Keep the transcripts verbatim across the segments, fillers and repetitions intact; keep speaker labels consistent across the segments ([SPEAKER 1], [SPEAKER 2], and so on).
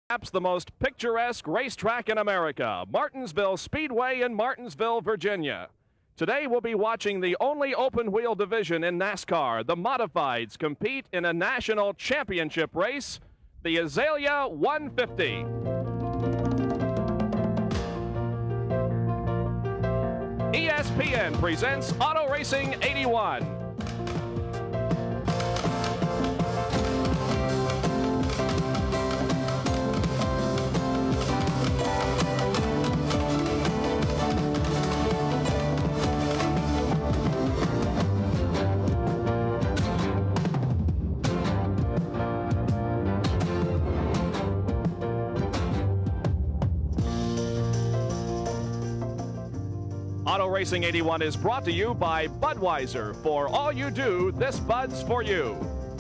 [SPEAKER 1] Perhaps the most picturesque racetrack in America, Martinsville Speedway in Martinsville, Virginia. Today we'll be watching the only open-wheel division in NASCAR, the Modifieds, compete in a national championship race, the Azalea one fifty. E S P N presents Auto Racing eighty-one. Auto Racing eighty-one is brought to you by Budweiser. For all you do, this Bud's for you.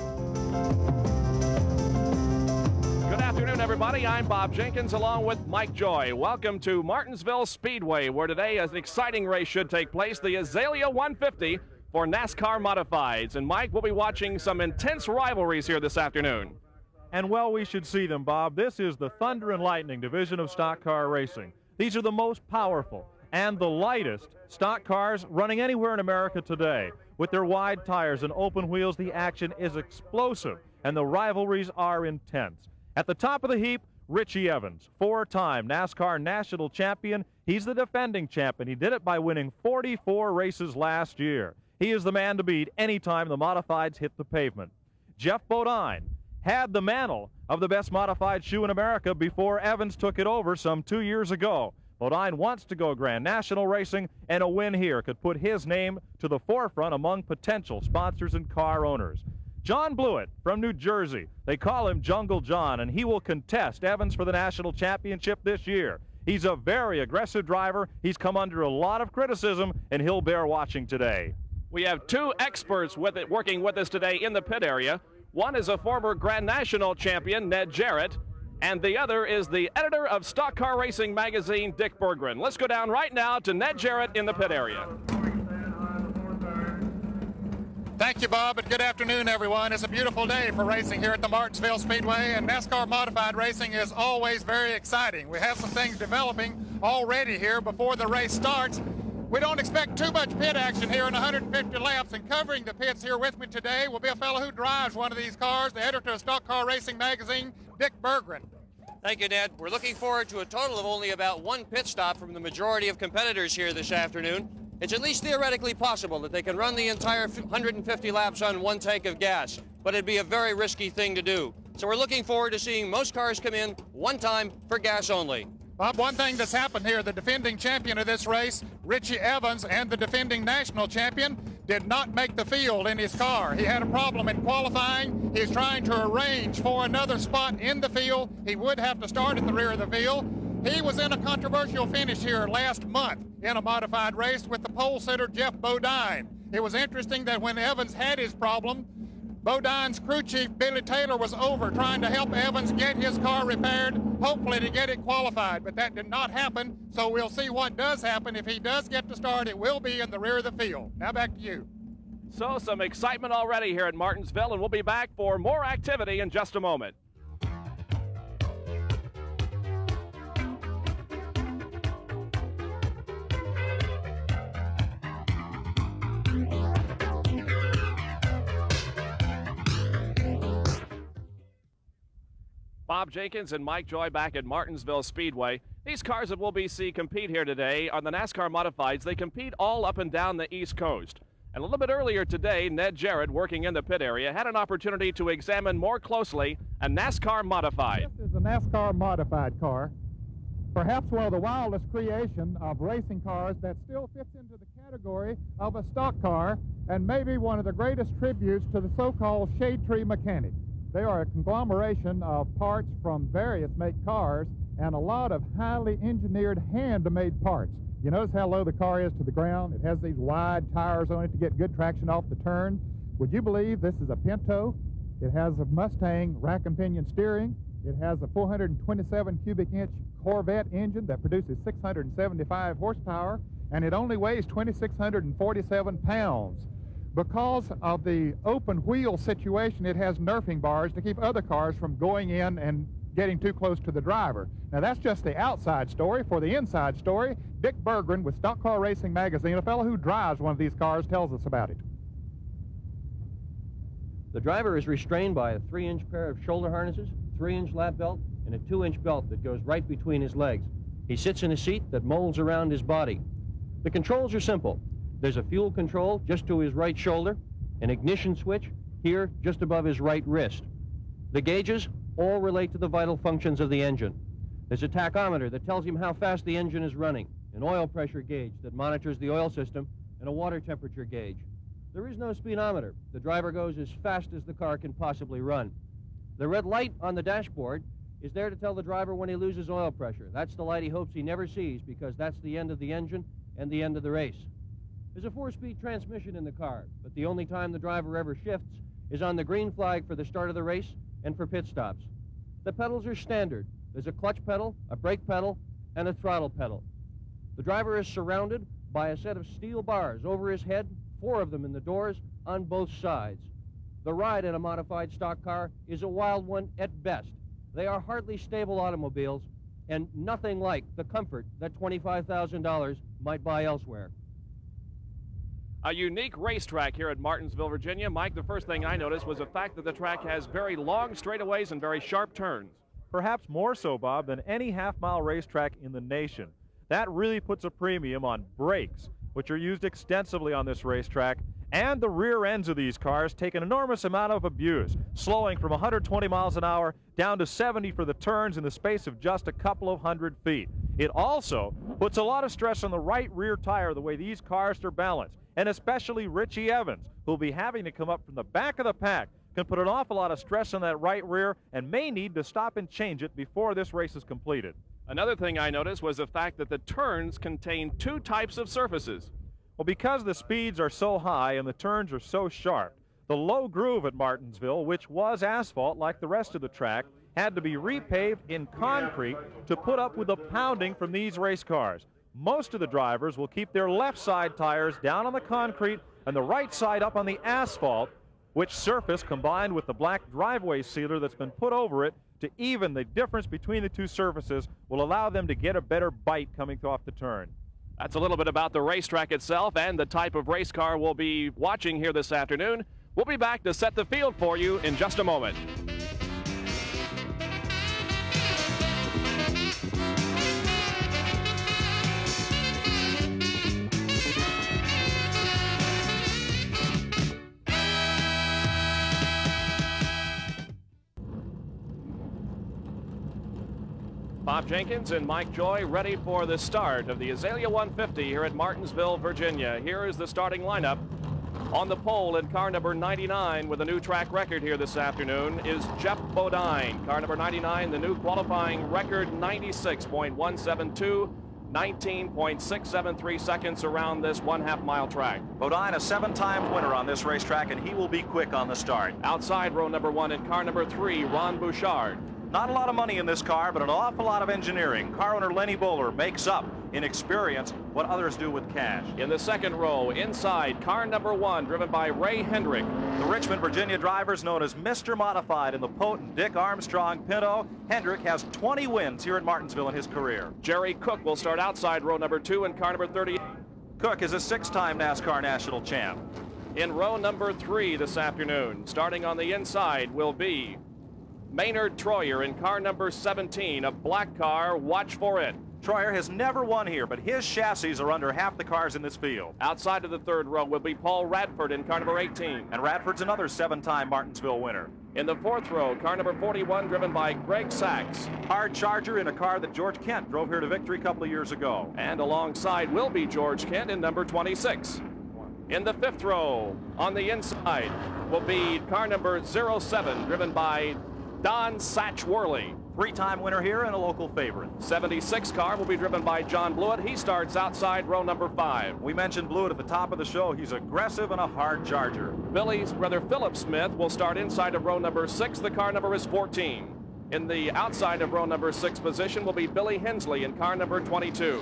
[SPEAKER 1] Good afternoon, everybody. I'm Bob Jenkins along with Mike Joy. Welcome to Martinsville Speedway, where today an exciting race should take place, the Azalea one fifty for NASCAR Modifieds. And Mike, we'll be watching some intense rivalries here this afternoon.
[SPEAKER 2] And well, we should see them, Bob. This is the Thunder and Lightning division of stock car racing. These are the most powerful and the lightest stock cars running anywhere in America today. With their wide tires and open wheels, the action is explosive and the rivalries are intense. At the top of the heap, Richie Evans, four-time NASCAR national champion. He's the defending champion. He did it by winning forty-four races last year. He is the man to beat anytime the Modifieds hit the pavement. Jeff Bodine had the mantle of the best modified shoe in America before Evans took it over some two years ago. Bodine wants to go Grand National racing, and a win here could put his name to the forefront among potential sponsors and car owners. John Blewett from New Jersey, they call him Jungle John, and he will contest Evans for the national championship this year. He's a very aggressive driver. He's come under a lot of criticism, and he'll bear watching today.
[SPEAKER 1] We have two experts with it working with us today in the pit area. One is a former Grand National champion, Ned Jarrett, and the other is the editor of Stock Car Racing magazine, Dick Berggren. Let's go down right now to Ned Jarrett in the pit area.
[SPEAKER 3] Thank you, Bob, and good afternoon, everyone. It's a beautiful day for racing here at the Martinsville Speedway, and NASCAR Modified Racing is always very exciting. We have some things developing already here before the race starts. We don't expect too much pit action here in one hundred fifty laps, and covering the pits here with me today will be a fellow who drives one of these cars, the editor of Stock Car Racing magazine, Dick Berggren.
[SPEAKER 4] Thank you, Ned. We're looking forward to a total of only about one pit stop from the majority of competitors here this afternoon. It's at least theoretically possible that they can run the entire one hundred fifty laps on one tank of gas, but it'd be a very risky thing to do. So we're looking forward to seeing most cars come in one time for gas only.
[SPEAKER 3] Bob, one thing that's happened here, the defending champion of this race, Richie Evans, and the defending national champion did not make the field in his car. He had a problem in qualifying. He's trying to arrange for another spot in the field. He would have to start at the rear of the field. He was in a controversial finish here last month in a modified race with the pole sitter Jeff Bodine. It was interesting that when Evans had his problem, Bodine's crew chief, Billy Taylor, was over trying to help Evans get his car repaired, hopefully to get it qualified, but that did not happen, so we'll see what does happen. If he does get to start, it will be in the rear of the field. Now back to you.
[SPEAKER 1] So some excitement already here at Martinsville, and we'll be back for more activity in just a moment. Bob Jenkins and Mike Joy back at Martinsville Speedway. These cars that we'll be see compete here today are the NASCAR Modifieds. They compete all up and down the East Coast. And a little bit earlier today, Ned Jarrett, working in the pit area, had an opportunity to examine more closely a NASCAR Modified.
[SPEAKER 5] This is a NASCAR Modified car. Perhaps one of the wildest creation of racing cars that still fits into the category of a stock car, and maybe one of the greatest tributes to the so-called shade tree mechanic. They are a conglomeration of parts from various make cars and a lot of highly engineered hand-made parts. You notice how low the car is to the ground? It has these wide tires on it to get good traction off the turn. Would you believe this is a Pinto? It has a Mustang rack and pinion steering. It has a four hundred twenty-seven cubic inch Corvette engine that produces six hundred seventy-five horsepower, and it only weighs two thousand six hundred forty-seven pounds. Because of the open wheel situation, it has nerfing bars to keep other cars from going in and getting too close to the driver. Now, that's just the outside story. For the inside story, Dick Berggren with Stock Car Racing Magazine, a fellow who drives one of these cars, tells us about it.
[SPEAKER 6] The driver is restrained by a three-inch pair of shoulder harnesses, three-inch lap belt, and a two-inch belt that goes right between his legs. He sits in a seat that molds around his body. The controls are simple. There's a fuel control just to his right shoulder, an ignition switch here just above his right wrist. The gauges all relate to the vital functions of the engine. There's a tachometer that tells him how fast the engine is running, an oil pressure gauge that monitors the oil system, and a water temperature gauge. There is no speedometer. The driver goes as fast as the car can possibly run. The red light on the dashboard is there to tell the driver when he loses oil pressure. That's the light he hopes he never sees, because that's the end of the engine and the end of the race. There's a four-speed transmission in the car, but the only time the driver ever shifts is on the green flag for the start of the race and for pit stops. The pedals are standard. There's a clutch pedal, a brake pedal, and a throttle pedal. The driver is surrounded by a set of steel bars over his head, four of them in the doors on both sides. The ride in a modified stock car is a wild one at best. They are hardly stable automobiles, and nothing like the comfort that twenty-five thousand dollars might buy elsewhere.
[SPEAKER 1] A unique racetrack here at Martinsville, Virginia. Mike, the first thing I noticed was the fact that the track has very long straightaways and very sharp turns.
[SPEAKER 2] Perhaps more so, Bob, than any half-mile racetrack in the nation. That really puts a premium on brakes, which are used extensively on this racetrack, and the rear ends of these cars take an enormous amount of abuse, slowing from one hundred twenty miles an hour down to seventy for the turns in the space of just a couple of hundred feet. It also puts a lot of stress on the right rear tire, the way these cars are balanced, and especially Richie Evans, who'll be having to come up from the back of the pack, can put an awful lot of stress on that right rear and may need to stop and change it before this race is completed.
[SPEAKER 1] Another thing I noticed was the fact that the turns contain two types of surfaces.
[SPEAKER 2] Well, because the speeds are so high and the turns are so sharp, the low groove at Martinsville, which was asphalt like the rest of the track, had to be repaved in concrete to put up with the pounding from these race cars. Most of the drivers will keep their left side tires down on the concrete and the right side up on the asphalt, which surface, combined with the black driveway sealer that's been put over it to even the difference between the two surfaces, will allow them to get a better bite coming off the turn.
[SPEAKER 1] That's a little bit about the racetrack itself and the type of race car we'll be watching here this afternoon. We'll be back to set the field for you in just a moment. Bob Jenkins and Mike Joy ready for the start of the Azalea one fifty here at Martinsville, Virginia. Here is the starting lineup. On the pole in car number ninety-nine with a new track record here this afternoon is Jeff Bodine. Car number ninety-nine, the new qualifying record, ninety-six point one seven two, nineteen point six seven three seconds around this one half mile track.
[SPEAKER 7] Bodine, a seven-time winner on this racetrack, and he will be quick on the start.
[SPEAKER 1] Outside row number one in car number three, Ron Bouchard.
[SPEAKER 7] Not a lot of money in this car, but an awful lot of engineering. Car owner Lenny Bowler makes up in experience what others do with cash.
[SPEAKER 1] In the second row, inside, car number one, driven by Ray Hendrick.
[SPEAKER 7] The Richmond, Virginia drivers known as Mister Modified in the potent Dick Armstrong Pinto. Hendrick has twenty wins here at Martinsville in his career.
[SPEAKER 1] Jerry Cook will start outside row number two in car number thirty-eight.
[SPEAKER 7] Cook is a six-time NASCAR national champ.
[SPEAKER 1] In row number three this afternoon, starting on the inside, will be Maynard Troyer in car number seventeen, a black car. Watch for it.
[SPEAKER 7] Troyer has never won here, but his chassis are under half the cars in this field.
[SPEAKER 1] Outside of the third row will be Paul Radford in car number eighteen.
[SPEAKER 7] And Radford's another seven-time Martinsville winner.
[SPEAKER 1] In the fourth row, car number forty-one, driven by Greg Sachs.
[SPEAKER 7] Hard charger in a car that George Kent drove here to victory a couple of years ago.
[SPEAKER 1] And alongside will be George Kent in number twenty-six. In the fifth row, on the inside, will be car number oh seven, driven by Don Satch Worley.
[SPEAKER 7] Three-time winner here and a local favorite.
[SPEAKER 1] seventy-six car will be driven by John Blewett. He starts outside row number five.
[SPEAKER 7] We mentioned Blewett at the top of the show. He's aggressive and a hard charger.
[SPEAKER 1] Billy's brother Philip Smith will start inside of row number six. The car number is fourteen. In the outside of row number six position will be Billy Hensley in car number twenty-two.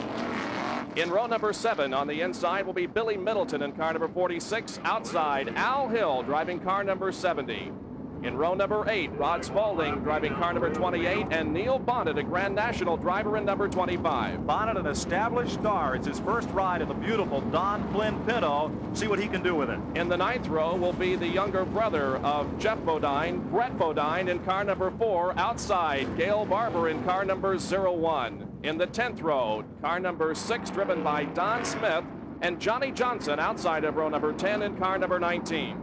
[SPEAKER 1] In row number seven on the inside will be Billy Middleton in car number forty-six. Outside, Al Hill driving car number seventy. In row number eight, Rod Spaulding driving car number twenty-eight, and Neil Bonnet, a Grand National driver in number twenty-five.
[SPEAKER 7] Bonnet, an established star. It's his first ride in the beautiful Don Flynn Pinto. See what he can do with it.
[SPEAKER 1] In the ninth row will be the younger brother of Jeff Bodine, Brett Bodine, in car number four. Outside, Gail Barber in car number zero one. In the tenth row, car number six driven by Don Smith, and Johnny Johnson outside of row number ten in car number nineteen.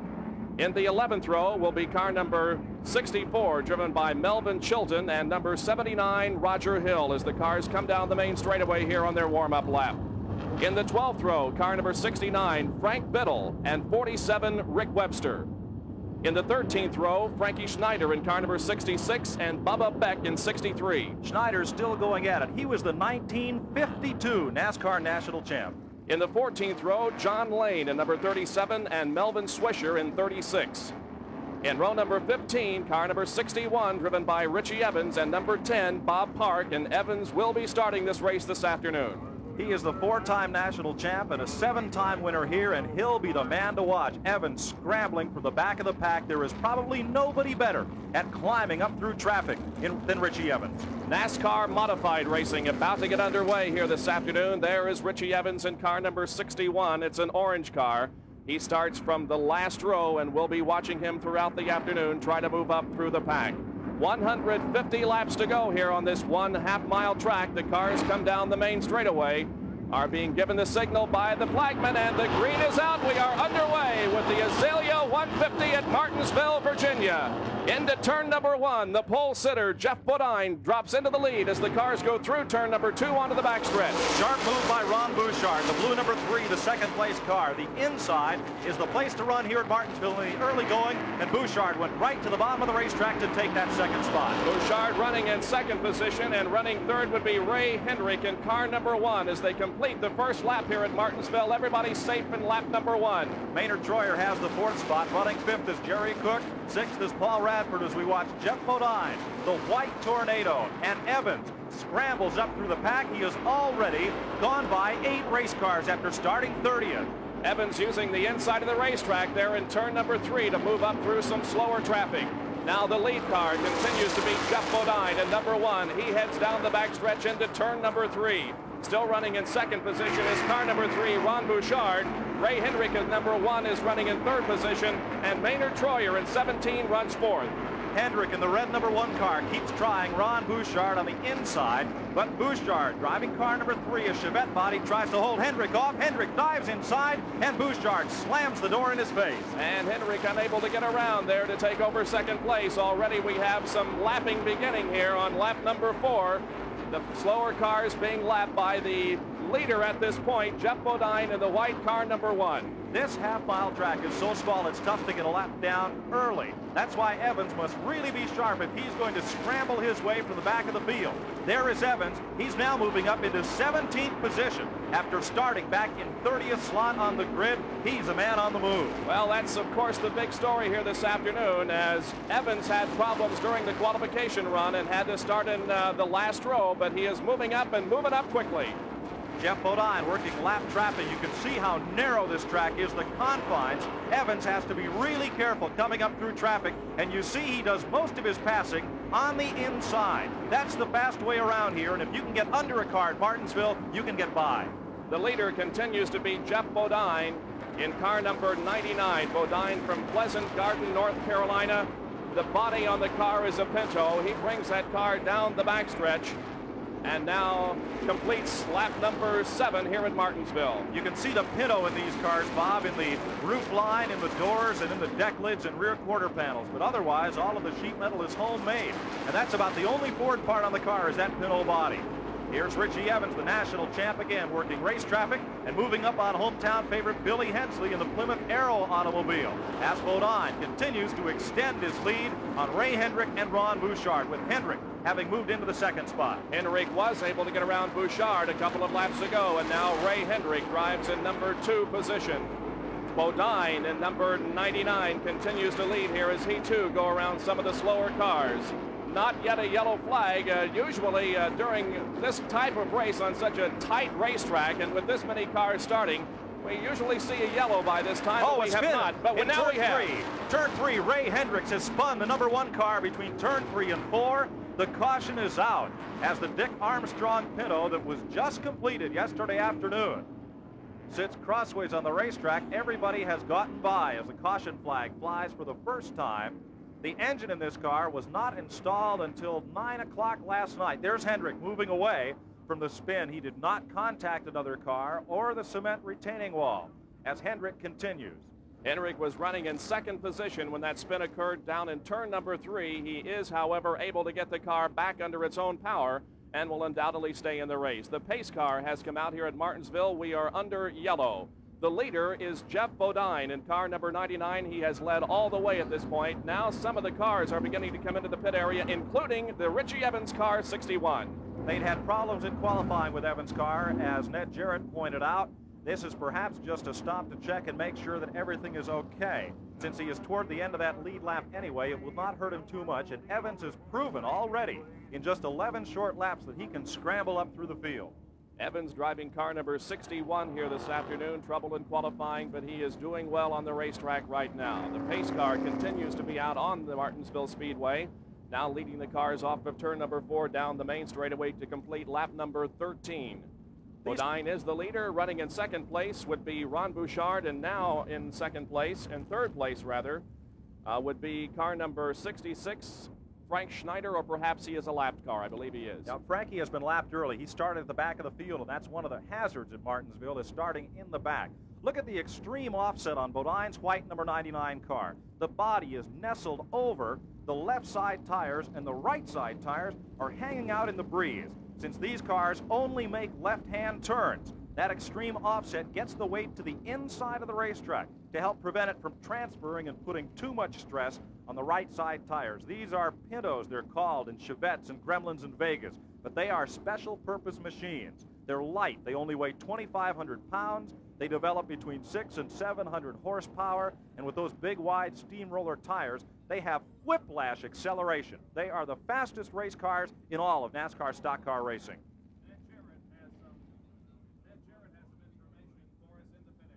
[SPEAKER 1] In the eleventh row will be car number sixty-four, driven by Melvin Chilton, and number seventy-nine, Roger Hill, as the cars come down the main straightaway here on their warm-up lap. In the twelfth row, car number sixty-nine, Frank Biddle, and forty-seven, Rick Webster. In the thirteenth row, Frankie Schneider in car number sixty-six, and Bubba Beck in sixty-three.
[SPEAKER 7] Schneider's still going at it. He was the nineteen fifty-two NASCAR National Champ.
[SPEAKER 1] In the fourteenth row, John Lane in number thirty-seven, and Melvin Swisher in thirty-six. In row number fifteen, car number sixty-one, driven by Richie Evans, and number ten, Bob Park, and Evans will be starting this race this afternoon.
[SPEAKER 7] He is the four-time national champ and a seven-time winner here, and he'll be the man to watch. Evans scrambling for the back of the pack. There is probably nobody better at climbing up through traffic in, than Richie Evans.
[SPEAKER 1] NASCAR modified racing about to get underway here this afternoon. There is Richie Evans in car number sixty-one. It's an orange car. He starts from the last row, and we'll be watching him throughout the afternoon try to move up through the pack. one hundred fifty laps to go here on this one half mile track. The cars come down the main straightaway, are being given the signal by the flagman, and the green is out. We are underway with the Azalea one fifty at Martinsville, Virginia. Into turn number one, the pole sitter, Jeff Bodine, drops into the lead as the cars go through turn number two onto the backstretch.
[SPEAKER 7] Sharp move by Ron Bouchard, the blue number three, the second place car. The inside is the place to run here at Martinsville in the early going, and Bouchard went right to the bottom of the racetrack to take that second spot.
[SPEAKER 1] Bouchard running in second position, and running third would be Ray Hendrick in car number one as they complete the first lap here at Martinsville. Everybody safe in lap number one.
[SPEAKER 7] Maynard Troyer has the fourth spot. Running fifth is Jerry Cook. Sixth is Paul Radford as we watch Jeff Bodine, the White Tornado, and Evans scrambles up through the pack. He has already gone by eight race cars after starting thirtieth.
[SPEAKER 1] Evans using the inside of the racetrack there in turn number three to move up through some slower traffic. Now the lead car continues to be Jeff Bodine in number one. He heads down the backstretch into turn number three. Still running in second position is car number three, Ron Bouchard. Ray Hendrick at number one is running in third position, and Maynard Troyer in seventeen runs fourth.
[SPEAKER 7] Hendrick in the red number one car keeps trying Ron Bouchard on the inside, but Bouchard driving car number three, a Chevette body, tries to hold Hendrick off. Hendrick dives inside, and Bouchard slams the door in his face.
[SPEAKER 1] And Hendrick unable to get around there to take over second place. Already we have some lapping beginning here on lap number four. The slower cars being lapped by the leader at this point, Jeff Bodine in the white car number one.
[SPEAKER 7] This half-mile track is so small it's tough to get a lap down early. That's why Evans must really be sharp if he's going to scramble his way from the back of the field. There is Evans. He's now moving up into seventeenth position after starting back in thirtieth slot on the grid. He's a man on the move.
[SPEAKER 1] Well, that's, of course, the big story here this afternoon, as Evans had problems during the qualification run and had to start in uh, the last row, but he is moving up and moving up quickly.
[SPEAKER 7] Jeff Bodine working lap traffic. You can see how narrow this track is, the confines. Evans has to be really careful coming up through traffic, and you see he does most of his passing on the inside. That's the fast way around here, and if you can get under a car at Martinsville, you can get by.
[SPEAKER 1] The leader continues to be Jeff Bodine in car number ninety-nine. Bodine from Pleasant Garden, North Carolina. The body on the car is a Pinto. He brings that car down the backstretch and now completes lap number seven here at Martinsville.
[SPEAKER 7] You can see the Pinto in these cars, Bob, in the roof line, in the doors, and in the deck lids and rear quarter panels. But otherwise, all of the sheet metal is homemade. And that's about the only Ford part on the car is that Pinto body. Here's Richie Evans, the national champ again, working race traffic and moving up on hometown favorite Billy Hensley in the Plymouth Arrow automobile. As Bodine continues to extend his lead on Ray Hendrick and Ron Bouchard, with Hendrick having moved into the second spot.
[SPEAKER 1] Hendrick was able to get around Bouchard a couple of laps ago, and now Ray Hendrick drives in number two position. Bodine in number ninety-nine continues to lead here as he too go around some of the slower cars. Not yet a yellow flag. Uh, usually uh, during this type of race on such a tight racetrack and with this many cars starting, We usually see a yellow by this time,
[SPEAKER 7] oh,
[SPEAKER 1] but we have
[SPEAKER 7] spin.
[SPEAKER 1] not. But
[SPEAKER 7] in
[SPEAKER 1] now
[SPEAKER 7] turn
[SPEAKER 1] we have.
[SPEAKER 7] Three. Turn three, Ray Hendricks has spun the number one car between turn three and four. The caution is out as the Dick Armstrong Pinto that was just completed yesterday afternoon sits crossways on the racetrack. Everybody has gotten by as the caution flag flies for the first time. The engine in this car was not installed until nine o'clock last night. There's Hendrick moving away from the spin. He did not contact another car or the cement retaining wall as Hendrick continues.
[SPEAKER 1] Hendrick was running in second position when that spin occurred down in turn number three. He is, however, able to get the car back under its own power and will undoubtedly stay in the race. The pace car has come out here at Martinsville. We are under yellow. The leader is Jeff Bodine in car number ninety-nine. He has led all the way at this point. Now some of the cars are beginning to come into the pit area, including the Richie Evans car sixty-one.
[SPEAKER 7] They'd had problems in qualifying with Evans' car, as Ned Jarrett pointed out. This is perhaps just a stop to check and make sure that everything is okay. Since he is toward the end of that lead lap anyway, it will not hurt him too much, and Evans has proven already in just eleven short laps that he can scramble up through the field.
[SPEAKER 1] Evans driving car number sixty-one here this afternoon. Trouble in qualifying, but he is doing well on the racetrack right now. The pace car continues to be out on the Martinsville Speedway, now leading the cars off of turn number four down the main straightaway to complete lap number thirteen. Bodine is the leader. Running in second place would be Ron Bouchard, and now in second place, in third place rather, uh, would be car number sixty-six, Frank Schneider, or perhaps he is a lapped car. I believe he is.
[SPEAKER 7] Now, Frankie has been lapped early. He started at the back of the field, and that's one of the hazards at Martinsville, is starting in the back. Look at the extreme offset on Bodine's white number ninety-nine car. The body is nestled over the left side tires, and the right side tires are hanging out in the breeze. Since these cars only make left-hand turns, that extreme offset gets the weight to the inside of the racetrack to help prevent it from transferring and putting too much stress on the right side tires. These are Pintos, they're called, and Chevettes and Gremlins in Vegas, but they are special purpose machines. They're light. They only weigh twenty-five hundred pounds. They develop between six and seven hundred horsepower, and with those big wide steamroller tires, they have whiplash acceleration. They are the fastest race cars in all of NASCAR stock car racing.
[SPEAKER 1] Ned Jarrett has some, Ned Jarrett has some information for us in the pit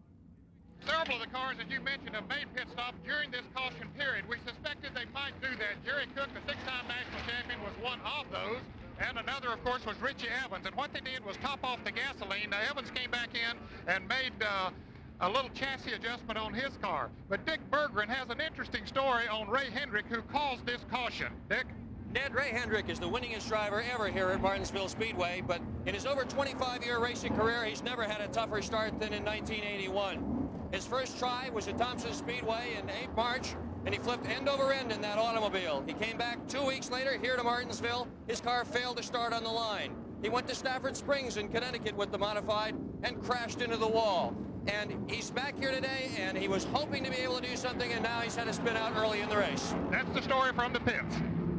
[SPEAKER 1] area.
[SPEAKER 3] Several of the cars, as you mentioned, have made pit stops during this caution period. We suspected they might do that. Jerry Cook, the six-time national champion, was one of those. And another, of course, was Richie Evans. And what they did was top off the gasoline. Now, Evans came back in and made uh, a little chassis adjustment on his car. But Dick Berggren has an interesting story on Ray Hendrick, who caused this caution. Dick?
[SPEAKER 4] Ned, Ray Hendrick is the winningest driver ever here at Martinsville Speedway, but in his over twenty-five year racing career, he's never had a tougher start than in nineteen eighty-one. His first try was at Thompson Speedway in March, and he flipped end over end in that automobile. He came back two weeks later here to Martinsville. His car failed to start on the line. He went to Stafford Springs in Connecticut with the modified and crashed into the wall. And he's back here today, and he was hoping to be able to do something, and now he's had to spin out early in the race.
[SPEAKER 3] That's the story from the pits.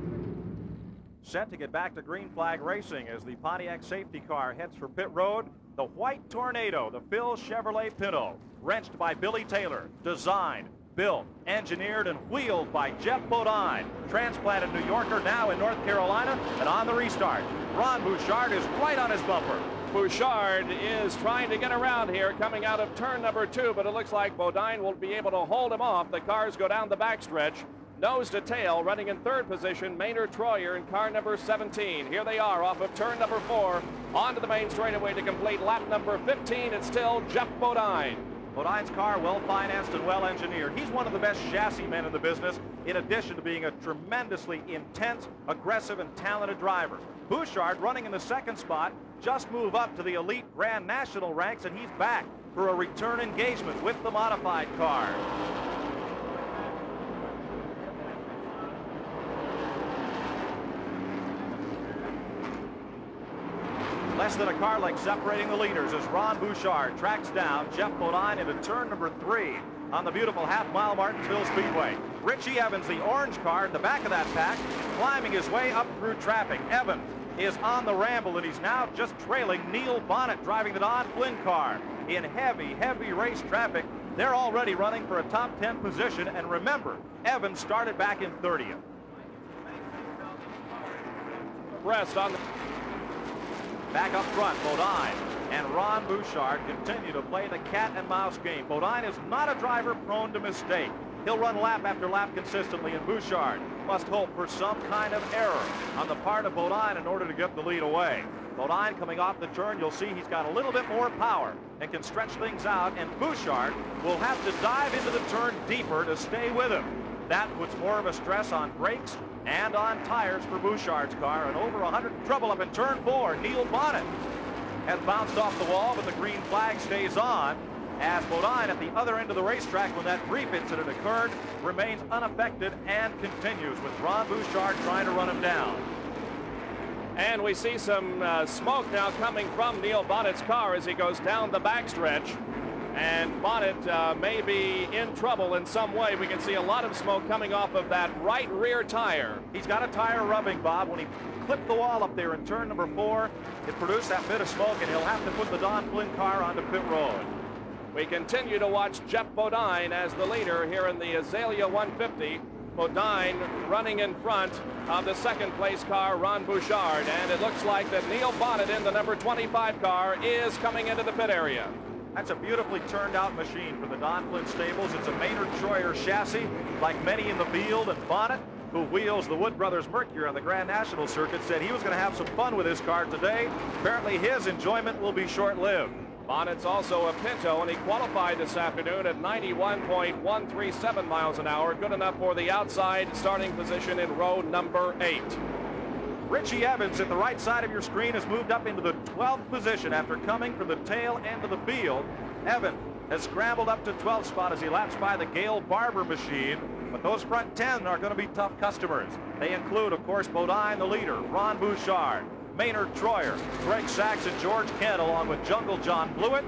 [SPEAKER 7] Set to get back to green flag racing as the Pontiac safety car heads for pit road. The white Tornado, the Phil Chevrolet Pinto, wrenched by Billy Taylor, designed, built, engineered, and wheeled by Jeff Bodine. Transplanted New Yorker, now in North Carolina, and on the restart. Ron Bouchard is right on his bumper.
[SPEAKER 1] Bouchard is trying to get around here, coming out of turn number two, but it looks like Bodine will be able to hold him off. The cars go down the backstretch. Nose to tail, running in third position, Maynard Troyer in car number seventeen. Here they are off of turn number four, onto the main straightaway to complete lap number fifteen. It's still Jeff Bodine.
[SPEAKER 7] Bodine's car, well-financed and well-engineered. He's one of the best chassis men in the business, in addition to being a tremendously intense, aggressive, and talented driver. Bouchard, running in the second spot, just moved up to the elite Grand National ranks, and he's back for a return engagement with the modified car. Less than a car length separating the leaders as Ron Bouchard tracks down Jeff Bodine into turn number three on the beautiful half-mile Martinsville Speedway. Richie Evans, the orange car at the back of that pack, climbing his way up through traffic. Evans is on the ramble, and he's now just trailing Neil Bonnet, driving the Don Flynn car in heavy, heavy race traffic. They're already running for a top ten position, and remember, Evans started back in thirtieth.
[SPEAKER 1] Rest on the...
[SPEAKER 7] Back up front, Bodine. and Ron Bouchard continue to play the cat and mouse game. Bodine is not a driver prone to mistake. He'll run lap after lap consistently, and Bouchard must hope for some kind of error on the part of Bodine in order to get the lead away. Bodine coming off the turn, you'll see he's got a little bit more power and can stretch things out, and Bouchard will have to dive into the turn deeper to stay with him. That puts more of a stress on brakes and on tires for Bouchard's car, and over one hundred trouble up in turn four. Neil Bonnet has bounced off the wall, but the green flag stays on, as Bodine at the other end of the racetrack when that brief incident occurred remains unaffected and continues with Ron Bouchard trying to run him down.
[SPEAKER 1] And we see some uh, smoke now coming from Neil Bonnet's car as he goes down the backstretch. And Bonnet uh, may be in trouble in some way. We can see a lot of smoke coming off of that right rear tire.
[SPEAKER 7] He's got a tire rubbing, Bob. When he clipped the wall up there in turn number four, it produced that bit of smoke, and he'll have to put the Don Flynn car onto pit road.
[SPEAKER 1] We continue to watch Jeff Bodine as the leader here in the Azalea one fifty. Bodine running in front of the second place car, Ron Bouchard, and it looks like that Neil Bonnet in the number twenty-five car is coming into the pit area.
[SPEAKER 7] That's a beautifully turned out machine for the Don Flynn stables. It's a Maynard Troyer chassis, like many in the field, and Bonnet, who wheels the Wood Brothers Mercury on the Grand National Circuit, said he was going to have some fun with his car today. Apparently his enjoyment will be short-lived.
[SPEAKER 1] Bonnet's also a Pinto, and he qualified this afternoon at ninety-one point one three seven miles an hour, good enough for the outside starting position in row number eight.
[SPEAKER 7] Richie Evans at the right side of your screen has moved up into the twelfth position after coming from the tail end of the field. Evans has scrambled up to twelfth spot as he laps by the Gale Barber machine, but those front ten are going to be tough customers. They include, of course, Bodine, the leader, Ron Bouchard, Maynard Troyer, Greg Sachs, and George Kent, along with Jungle John Blewett,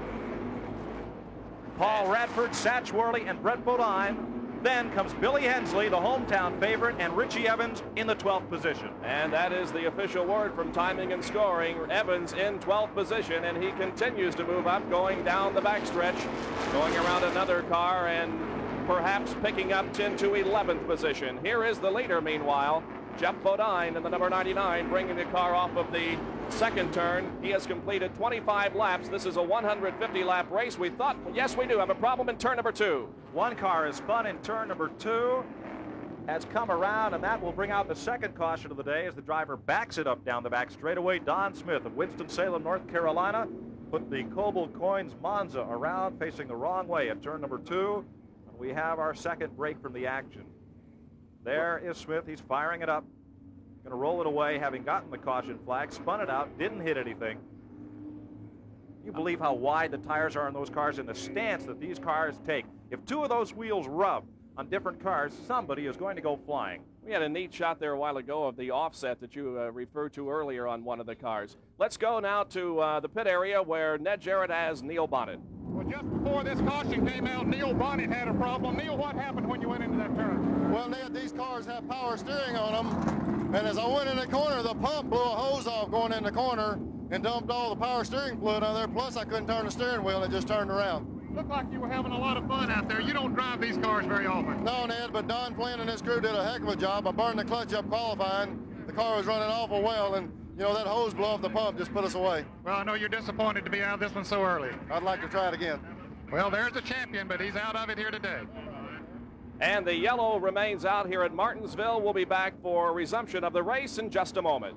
[SPEAKER 7] Paul Radford, Satch Worley, and Brett Bodine. Then comes Billy Hensley, the hometown favorite, and Richie Evans in the twelfth position.
[SPEAKER 1] And that is the official word from timing and scoring. Evans in twelfth position, and he continues to move up, going down the backstretch, going around another car, and perhaps picking up into eleventh position. Here is the leader, meanwhile, Jeff Bodine in the number ninety-nine, bringing the car off of the second turn. He has completed twenty-five laps. This is a one hundred fifty lap race. We thought, yes, we do have a problem in turn number two.
[SPEAKER 7] One car is spun in turn number two, has come around, and that will bring out the second caution of the day as the driver backs it up down the back straightaway. Don Smith of Winston-Salem, North Carolina, put the Coble Coins Monza around, facing the wrong way at turn number two. And we have our second break from the action. There is Smith. He's firing it up. Going to roll it away, having gotten the caution flag, spun it out, didn't hit anything. You believe how wide the tires are on those cars and the stance that these cars take. If two of those wheels rub on different cars, somebody is going to go flying.
[SPEAKER 1] We had a neat shot there a while ago of the offset that you uh, referred to earlier on one of the cars. Let's go now to uh, the pit area where Ned Jarrett has Neil Bonnet.
[SPEAKER 3] Well, just before this caution came out, Neil Bonnet had a problem. Neil, what happened when you went into that turn?
[SPEAKER 8] Well, Ned, these cars have power steering on them, and as I went in the corner, the pump blew a hose off going in the corner and dumped all the power steering fluid on there, plus I couldn't turn the steering wheel, and it just turned around.
[SPEAKER 3] Looked like you were having a lot of fun out there. You don't drive these cars very often.
[SPEAKER 8] No, Ned, but Don Flynn and his crew did a heck of a job. I burned the clutch up qualifying. The car was running awful well, and, you know, that hose blew off the pump just put us away.
[SPEAKER 3] Well, I know you're disappointed to be out of this one so early.
[SPEAKER 8] I'd like to try it again.
[SPEAKER 3] Well, there's the champion, but he's out of it here today.
[SPEAKER 1] And the yellow remains out here at Martinsville. We'll be back for resumption of the race in just a moment.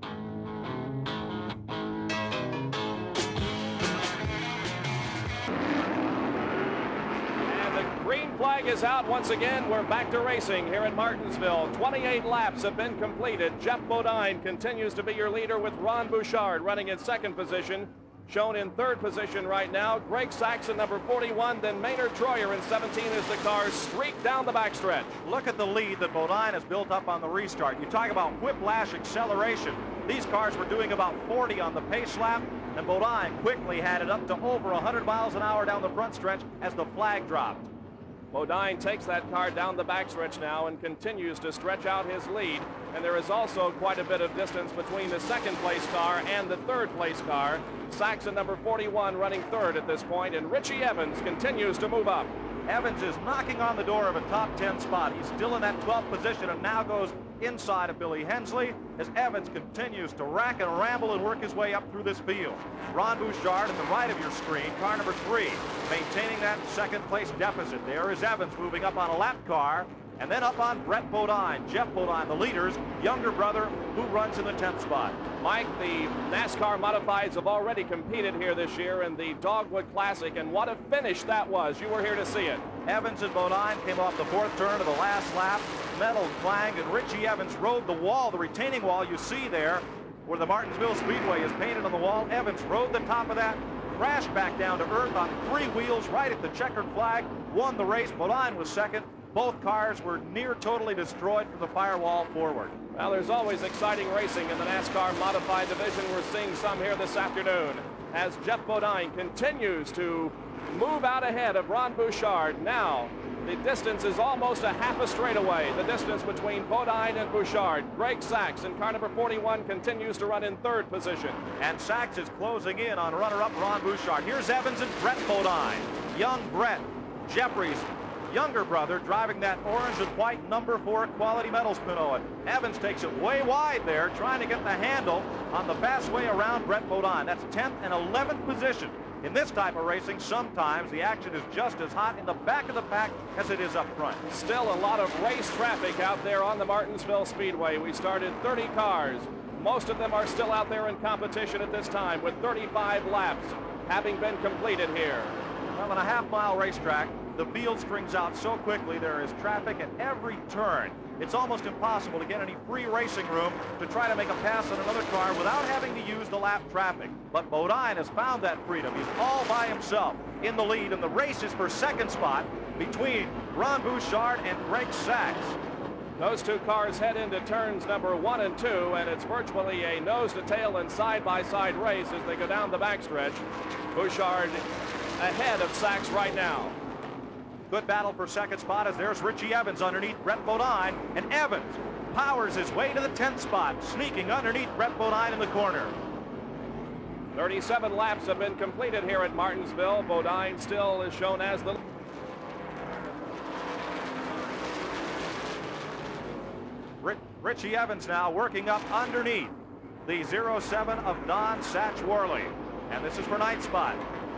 [SPEAKER 1] Green flag is out once again. We're back to racing here at Martinsville. twenty-eight laps have been completed. Jeff Bodine continues to be your leader with Ron Bouchard running in second position. Shown in third position right now. Greg Sachs in number forty-one, then Maynard Troyer in seventeen as the cars streak down the backstretch.
[SPEAKER 7] Look at the lead that Bodine has built up on the restart. You talk about whiplash acceleration. These cars were doing about forty on the pace lap, and Bodine quickly had it up to over one hundred miles an hour down the front stretch as the flag dropped.
[SPEAKER 1] Bodine takes that car down the backstretch now and continues to stretch out his lead. And there is also quite a bit of distance between the second place car and the third place car. Sachs at number forty-one running third at this point, and Richie Evans continues to move up.
[SPEAKER 7] Evans is knocking on the door of a top ten spot. He's still in that twelfth position and now goes inside of Billy Hensley as Evans continues to rack and ramble and work his way up through this field. Ron Bouchard, in the right of your screen, car number three, maintaining that second place deficit. There is Evans moving up on a lap car, and then up on Brett Bodine. Jeff Bodine, the leader's younger brother, who runs in the tenth spot.
[SPEAKER 1] Mike, the NASCAR Modifieds have already competed here this year in the Dogwood Classic, and what a finish that was. You were here to see it.
[SPEAKER 7] Evans and Bodine came off the fourth turn of the last lap. Metal clanged, and Richie Evans rode the wall, the retaining wall you see there, where the Martinsville Speedway is painted on the wall. Evans rode the top of that, crashed back down to earth on three wheels right at the checkered flag, won the race. Bodine was second. Both cars were near totally destroyed from the firewall forward.
[SPEAKER 1] Well, there's always exciting racing in the NASCAR Modified Division. We're seeing some here this afternoon as Jeff Bodine continues to move out ahead of Ron Bouchard. Now, the distance is almost a half a straightaway. The distance between Bodine and Bouchard. Greg Sachs in car number forty-one continues to run in third position.
[SPEAKER 7] And Sachs is closing in on runner-up Ron Bouchard. Here's Evans and Brett Bodine. Young Brett, Jeffrey's younger brother, driving that orange and white number four Quality Metals Pinot. Evans takes it way wide there, trying to get the handle on the fast way around Brett Bodine. That's tenth and eleventh position. In this type of racing, sometimes the action is just as hot in the back of the pack as it is up front.
[SPEAKER 1] Still a lot of race traffic out there on the Martinsville Speedway. We started thirty cars. Most of them are still out there in competition at this time, with thirty-five laps having been completed here.
[SPEAKER 7] Well, on a half-mile racetrack, the field strings out so quickly. There is traffic at every turn. It's almost impossible to get any free racing room to try to make a pass on another car without having to use the lap traffic. But Bodine has found that freedom. He's all by himself in the lead, and the race is for second spot between Ron Bouchard and Greg Sachs.
[SPEAKER 1] Those two cars head into turns number one and two, and it's virtually a nose-to-tail and side-by-side race as they go down the backstretch. Bouchard ahead of Sachs right now.
[SPEAKER 7] Good battle for second spot as there's Richie Evans underneath Brett Bodine, and Evans powers his way to the tenth spot, sneaking underneath Brett Bodine in the corner.
[SPEAKER 1] thirty-seven laps have been completed here at Martinsville. Bodine still is shown as the...
[SPEAKER 7] Richie Evans now working up underneath the zero seven of Don Satch-Worley, and this is for ninth spot.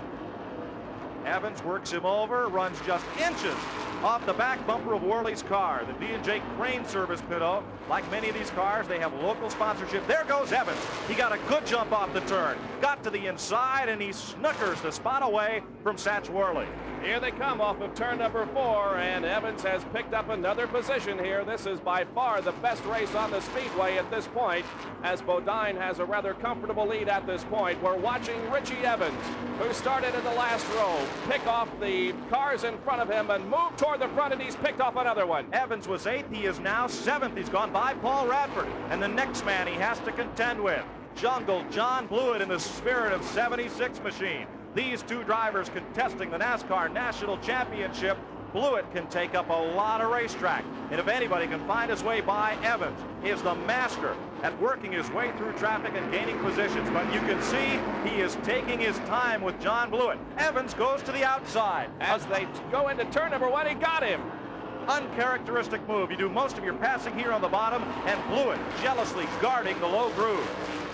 [SPEAKER 7] Evans works him over, runs just inches off the back bumper of Worley's car. The D and J Crane Service Pinot. Like many of these cars, they have local sponsorship. There goes Evans. He got a good jump off the turn. Got to the inside, and he snookers the spot away from Satch-Worley.
[SPEAKER 1] Here they come off of turn number four, and Evans has picked up another position here. This is by far the best race on the Speedway at this point, as Bodine has a rather comfortable lead at this point. We're watching Richie Evans, who started in the last row, pick off the cars in front of him and move toward the front, and he's picked off another one.
[SPEAKER 7] Evans was eighth. He is now seventh. He's gone by Paul Radford, and the next man he has to contend with, Jungle John Blewett in the Spirit of seventy-six machine. These two drivers contesting the NASCAR National Championship. Blewett can take up a lot of racetrack, and if anybody can find his way by Evans, is the master at working his way through traffic and gaining positions. But you can see he is taking his time with John Blewett. Evans goes to the outside.
[SPEAKER 1] As they go into turn number one, he got him.
[SPEAKER 7] Uncharacteristic move. You do most of your passing here on the bottom, and Blewett jealously guarding the low groove.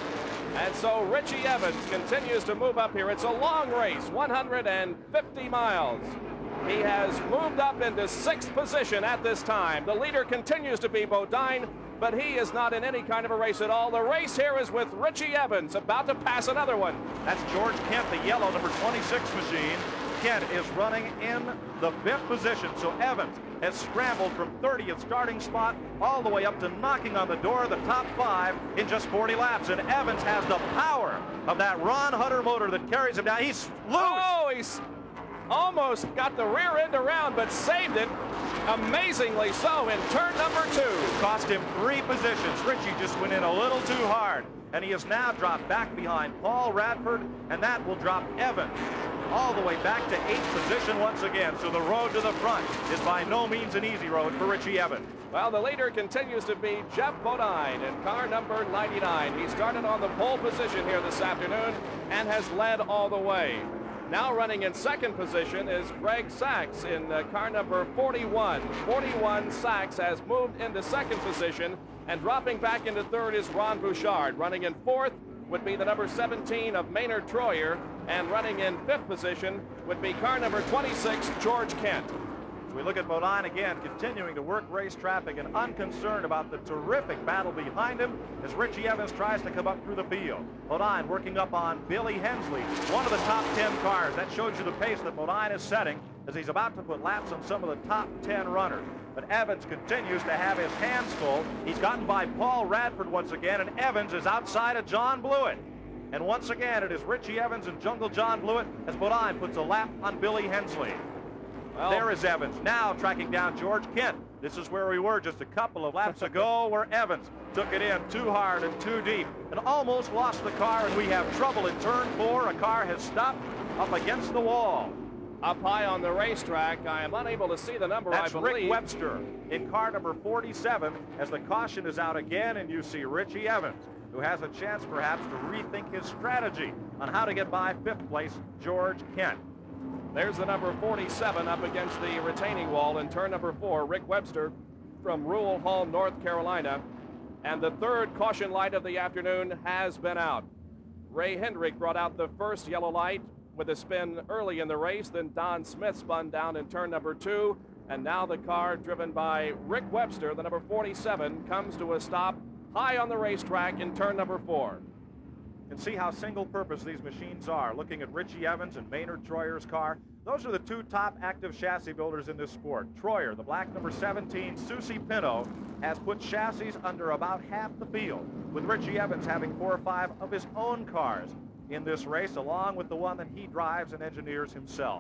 [SPEAKER 1] And so Richie Evans continues to move up here. It's a long race, one hundred fifty miles. He has moved up into sixth position at this time. The leader continues to be Bodine, but he is not in any kind of a race at all. The race here is with Richie Evans, about to pass another one.
[SPEAKER 7] That's George Kent, the yellow number twenty-six machine. Kent is running in the fifth position, so Evans has scrambled from thirtieth starting spot all the way up to knocking on the door of the top five in just forty laps. And Evans has the power of that Ron Hutter motor that carries him down. He's loose.
[SPEAKER 1] Oh, he's almost got the rear end around, but saved it amazingly so in turn number two.
[SPEAKER 7] Cost him three positions. Richie just went in a little too hard, and he has now dropped back behind Paul Radford, and that will drop Evans all the way back to eighth position once again. So the road to the front is by no means an easy road for Richie Evans.
[SPEAKER 1] Well, the leader continues to be Jeff Bodine in car number ninety-nine. He started on the pole position here this afternoon and has led all the way. Now running in second position is Greg Sachs in uh, car number forty-one. forty-one Sachs has moved into second position And dropping back into third is Ron Bouchard. Running in fourth would be the number seventeen of Maynard Troyer. And running in fifth position would be car number twenty-six, George Kent.
[SPEAKER 7] As we look at Bodine again, continuing to work race traffic and unconcerned about the terrific battle behind him as Richie Evans tries to come up through the field. Bodine working up on Billy Hensley, one of the top ten cars. That shows you the pace that Bodine is setting as he's about to put laps on some of the top ten runners. But Evans continues to have his hands full. He's gotten by Paul Radford once again, and Evans is outside of John Blewett. And once again, it is Richie Evans and Jungle John Blewett as Bodine puts a lap on Billy Hensley. Well, there is Evans now tracking down George Kent. This is where we were just a couple of laps ago, where Evans took it in too hard and too deep and almost lost the car, and we have trouble in turn four. A car has stopped up against the wall.
[SPEAKER 1] Up high on the racetrack, I am unable to see the number.
[SPEAKER 7] That's
[SPEAKER 1] I believe.
[SPEAKER 7] Rick Webster in car number forty-seven as the caution is out again, and you see Richie Evans, who has a chance perhaps to rethink his strategy on how to get by fifth place George Kent.
[SPEAKER 1] There's the number forty-seven up against the retaining wall in turn number four, Rick Webster from Rule Hall, North Carolina. And the third caution light of the afternoon has been out. Ray Hendrick brought out the first yellow light with a spin early in the race. Then Don Smith spun down in turn number two. And now the car driven by Rick Webster, the number forty-seven, comes to a stop high on the racetrack in turn number four.
[SPEAKER 7] You can see how single-purpose these machines are. Looking at Richie Evans and Maynard Troyer's car, those are the two top active chassis builders in this sport. Troyer, the black number seventeen, Susie Pinto, has put chassis under about half the field, with Richie Evans having four or five of his own cars in this race, along with the one that he drives and engineers himself.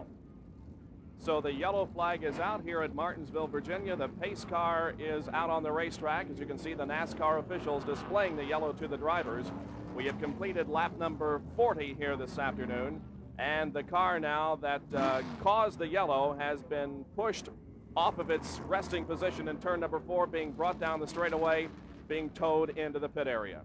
[SPEAKER 1] So the yellow flag is out here at Martinsville, Virginia. The pace car is out on the racetrack. As you can see, the NASCAR officials displaying the yellow to the drivers. We have completed lap number forty here this afternoon, and the car now that uh, caused the yellow has been pushed off of its resting position in turn number four, being brought down the straightaway, being towed into the pit area.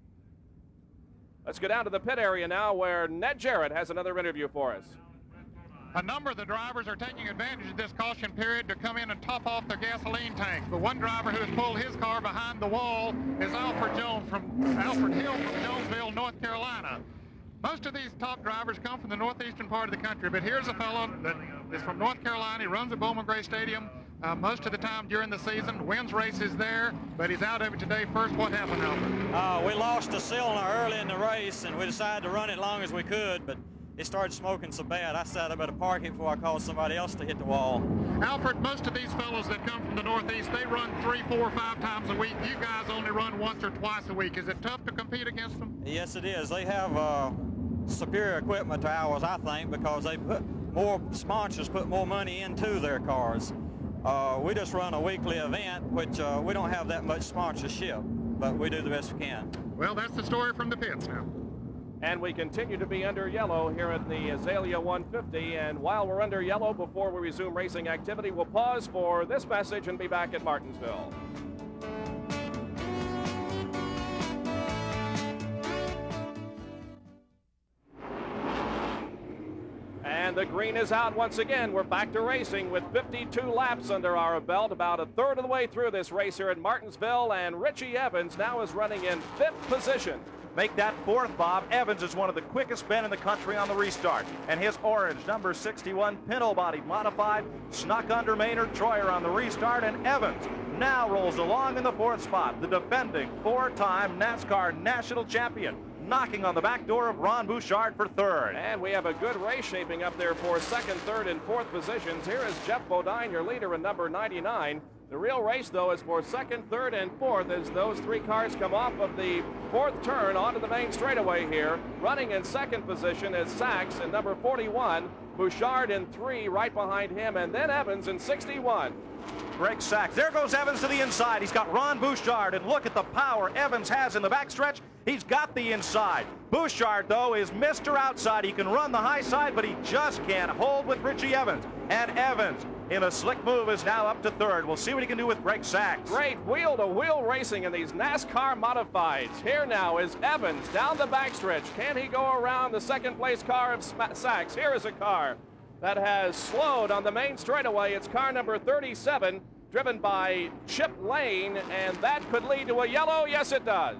[SPEAKER 1] Let's go down to the pit area now, where Ned Jarrett has another interview for us.
[SPEAKER 3] A number of the drivers are taking advantage of this caution period to come in and top off their gasoline tanks. The one driver who has pulled his car behind the wall is Alfred Jones from Alfred Hill from Jonesville, North Carolina. Most of these top drivers come from the northeastern part of the country, but here's a fellow that is from North Carolina. He runs at Bowman Gray Stadium uh, most of the time during the season, wins races there, but he's out of it today. First, what happened, Alfred?
[SPEAKER 9] Uh, we lost a cylinder early in the race, and we decided to run it long as we could, but it started smoking so bad, I sat up at a parking before I called somebody else to hit the wall.
[SPEAKER 3] Alfred, most of these fellows that come from the Northeast, they run three, four, five times a week. You guys only run once or twice a week. Is it tough to compete against them?
[SPEAKER 9] Yes, it is. They have uh, superior equipment to ours, I think, because they put more sponsors put more money into their cars. Uh, we just run a weekly event, which uh, we don't have that much sponsorship, but we do the best we can.
[SPEAKER 3] Well, that's the story from the pits now.
[SPEAKER 1] And we continue to be under yellow here at the Azalea one fifty. And while we're under yellow, before we resume racing activity, we'll pause for this message and be back at Martinsville. And the green is out once again. We're back to racing with fifty-two laps under our belt, about a third of the way through this race here at Martinsville. And Richie Evans now is running in fifth position.
[SPEAKER 7] Make that fourth, Bob. Evans is one of the quickest men in the country on the restart. And his orange, number sixty-one, Pinto body modified, snuck under Maynard Troyer on the restart. And Evans now rolls along in the fourth spot, the defending four-time NASCAR national champion, knocking on the back door of Ron Bouchard for third.
[SPEAKER 1] And we have a good race shaping up there for second, third, and fourth positions. Here is Jeff Bodine, your leader in number ninety-nine. The real race, though, is for second, third, and fourth as those three cars come off of the fourth turn onto the main straightaway here. Running in second position is Sachs in number forty-one, Bouchard in three right behind him, and then Evans in sixty-one.
[SPEAKER 7] Greg Sachs. There goes Evans to the inside. He's got Ron Bouchard, and look at the power Evans has in the backstretch. He's got the inside. Bouchard, though, is Mister Outside. He can run the high side, but he just can't hold with Richie Evans. And Evans, in a slick move, is now up to third. We'll see what he can do with Greg Sachs.
[SPEAKER 1] Great wheel-to-wheel racing in these NASCAR modifieds. Here now is Evans down the backstretch. Can he go around the second-place car of Sachs? Here is a car that has slowed on the main straightaway. It's car number thirty-seven, driven by Chip Lane, and that could lead to a yellow. Yes, it does.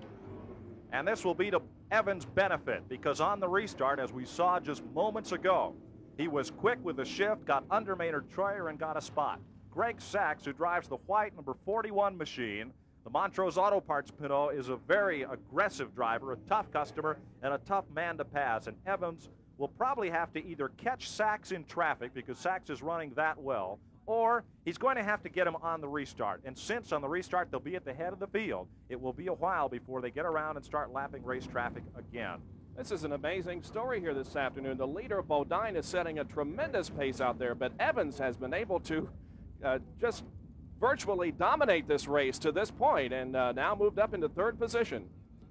[SPEAKER 7] And this will be to Evans' benefit, because on the restart, as we saw just moments ago, he was quick with the shift, got under Maynard Troyer, and got a spot. Greg Sachs, who drives the white number forty-one machine, the Montrose Auto Parts Pinot, is a very aggressive driver, a tough customer, and a tough man to pass. And Evans will probably have to either catch Sachs in traffic, because Sachs is running that well, or he's going to have to get him on the restart. And since on the restart they'll be at the head of the field, it will be a while before they get around and start lapping race traffic again.
[SPEAKER 1] This is an amazing story here this afternoon. The leader, Bodine, is setting a tremendous pace out there, but Evans has been able to uh, just virtually dominate this race to this point, and uh, now moved up into third position.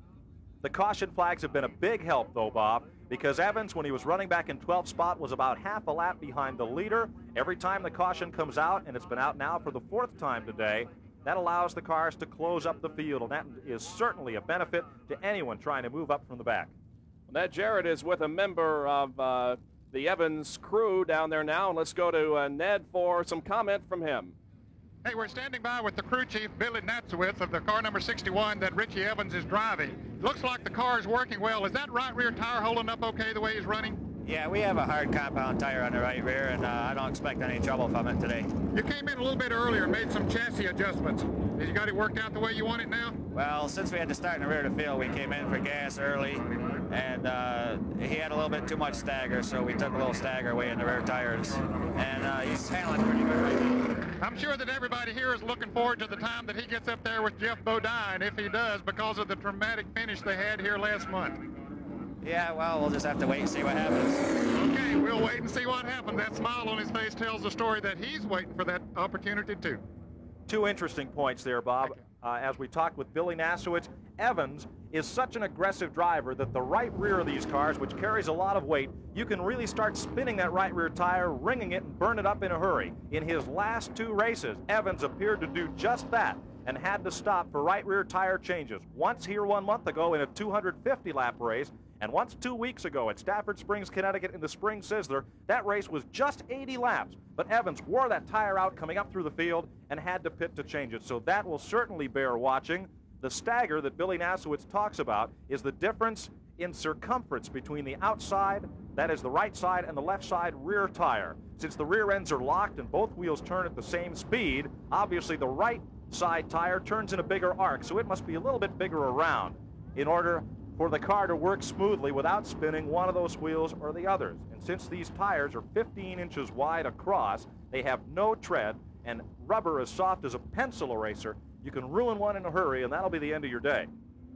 [SPEAKER 7] The caution flags have been a big help, though, Bob, because Evans, when he was running back in twelfth spot, was about half a lap behind the leader. Every time the caution comes out, and it's been out now for the fourth time today, that allows the cars to close up the field, and that is certainly a benefit to anyone trying to move up from the back.
[SPEAKER 1] Ned Jarrett is with a member of uh, the Evans crew down there now, and let's go to uh, Ned for some comment from him.
[SPEAKER 3] Hey, we're standing by with the crew chief, Billy Natsowitz, of the car number sixty-one that Richie Evans is driving. Looks like the car is working well. Is that right rear tire holding up okay the way he's running?
[SPEAKER 10] Yeah, we have a hard compound tire on the right rear, and uh, I don't expect any trouble from it today.
[SPEAKER 3] You came in a little bit earlier and made some chassis adjustments. Have you got it worked out the way you want it now?
[SPEAKER 10] Well, since we had to start in the rear of the field, we came in for gas early, and uh, he had a little bit too much stagger, so we took a little stagger away in the rear tires, and uh, he's handling pretty good right now.
[SPEAKER 3] I'm sure that everybody here is looking forward to the time that he gets up there with Jeff Bodine, if he does, because of the dramatic finish they had here last month.
[SPEAKER 10] Yeah, well, we'll just have to wait and see what happens.
[SPEAKER 3] Okay, we'll wait and see what happens. That smile on his face tells the story that he's waiting for that opportunity, too.
[SPEAKER 7] Two interesting points there, Bob. Uh, as we talked with Billy Nassowitz, Evans is such an aggressive driver that the right rear of these cars, which carries a lot of weight, you can really start spinning that right rear tire, ringing it, and burn it up in a hurry. In his last two races, Evans appeared to do just that and had to stop for right rear tire changes. Once here one month ago in a two hundred fifty lap race, and once two weeks ago at Stafford Springs, Connecticut in the Spring Sizzler. That race was just eighty laps, but Evans wore that tire out coming up through the field and had to pit to change it. So that will certainly bear watching. The stagger that Billy Nassowitz talks about is the difference in circumference between the outside, that is the right side, and the left side rear tire. Since the rear ends are locked and both wheels turn at the same speed, obviously the right side tire turns in a bigger arc, so it must be a little bit bigger around in order for the car to work smoothly without spinning one of those wheels or the others. And since these tires are fifteen inches wide across, they have no tread, and rubber as soft as a pencil eraser, you can ruin one in a hurry, and that'll be the end of your day.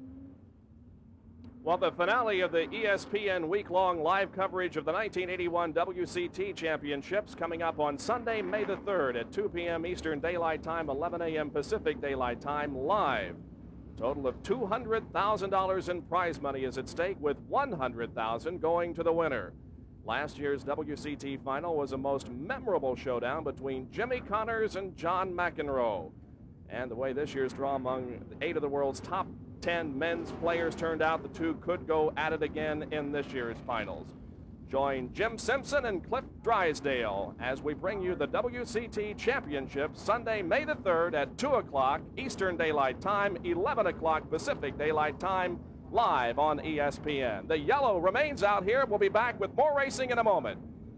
[SPEAKER 1] Well, the finale of the E S P N week-long live coverage of the nineteen eighty-one W C T Championships coming up on Sunday, May the third at two p m Eastern Daylight Time, eleven a m Pacific Daylight Time, live. Total of two hundred thousand dollars in prize money is at stake, with one hundred thousand dollars going to the winner. Last year's W C T final was a most memorable showdown between Jimmy Connors and John McEnroe. And the way this year's draw among eight of the world's top ten men's players turned out, the two could go at it again in this year's finals. Join Jim Simpson and Cliff Drysdale as we bring you the W C T Championship Sunday, May the third at two o'clock Eastern Daylight Time, eleven o'clock Pacific Daylight Time, live on E S P N. The yellow remains out here. We'll be back with more racing in a moment.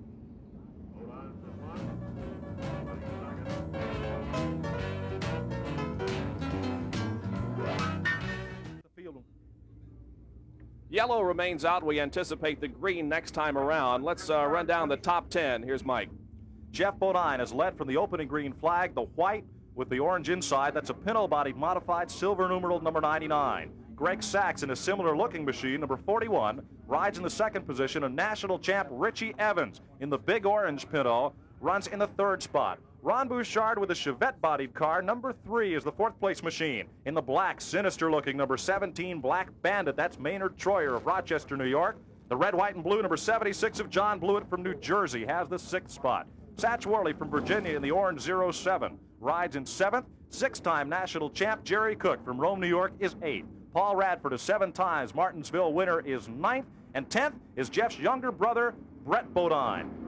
[SPEAKER 1] Yellow remains out. We anticipate the green next time around. Let's uh, run down the top ten. Here's Mike.
[SPEAKER 7] Jeff Bodine has led from the opening green flag, the white with the orange inside. That's a pinto-bodied modified silver numeral number ninety-nine. Greg Sachs in a similar looking machine, number forty-one, rides in the second position. A national champ, Richie Evans, in the big orange pinto, runs in the third spot. Ron Bouchard with a Chevette-bodied car, number three, is the fourth-place machine. In the black, sinister-looking number seventeen Black Bandit, that's Maynard Troyer of Rochester, New York. The red, white, and blue number seventy-six of John Blewett from New Jersey has the sixth spot. Satch Worley from Virginia in the orange zero seven rides in seventh. Six-time national champ Jerry Cook from Rome, New York is eighth. Paul Radford, a seven times Martinsville winner, is ninth. And tenth is Jeff's younger brother, Brett Bodine.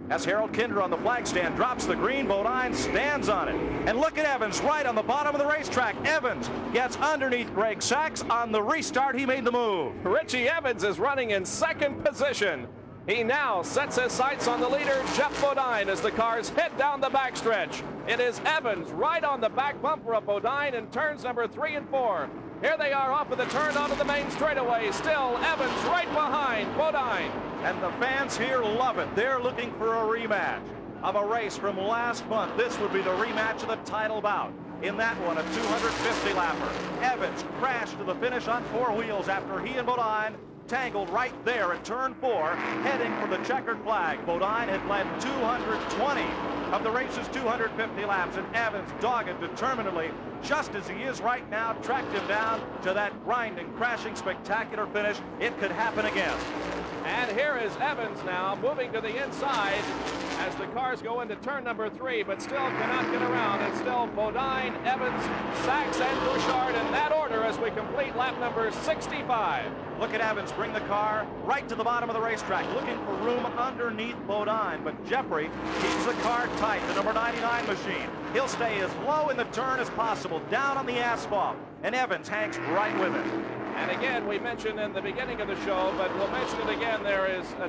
[SPEAKER 7] As Harold Kinder on the flag stand drops the green, Bodine stands on it. And look at Evans right on the bottom of the racetrack. Evans gets underneath Greg Sachs. On the restart, he made the move.
[SPEAKER 1] Richie Evans is running in second position. He now sets his sights on the leader, Jeff Bodine, as the cars head down the backstretch. It is Evans right on the back bumper of Bodine in turns number three and four. Here they are off of the turn onto the main straightaway. Still Evans right behind Bodine.
[SPEAKER 7] And the fans here love it. They're looking for a rematch of a race from last month. This would be the rematch of the title bout. In that one, a two hundred fifty lapper. Evans crashed to the finish on four wheels after he and Bodine tangled right there at turn four, heading for the checkered flag. Bodine had led two hundred twenty of the race's two hundred fifty laps, and Evans, dogged determinedly, just as he is right now, tracked him down to that grinding, crashing, spectacular finish. It could happen again.
[SPEAKER 1] And here is Evans now moving to the inside as the cars go into turn number three, but still cannot get around. It's still Bodine, Evans, Sachs, and Bouchard in that order as we complete lap number sixty-five.
[SPEAKER 7] Look at Evans bring the car right to the bottom of the racetrack, looking for room underneath Bodine, but Jeffrey keeps the car tight, the number ninety-nine machine. He'll stay as low in the turn as possible, down on the asphalt, and Evans hangs right with it.
[SPEAKER 1] And again, we mentioned in the beginning of the show, but we'll mention it again, there is a,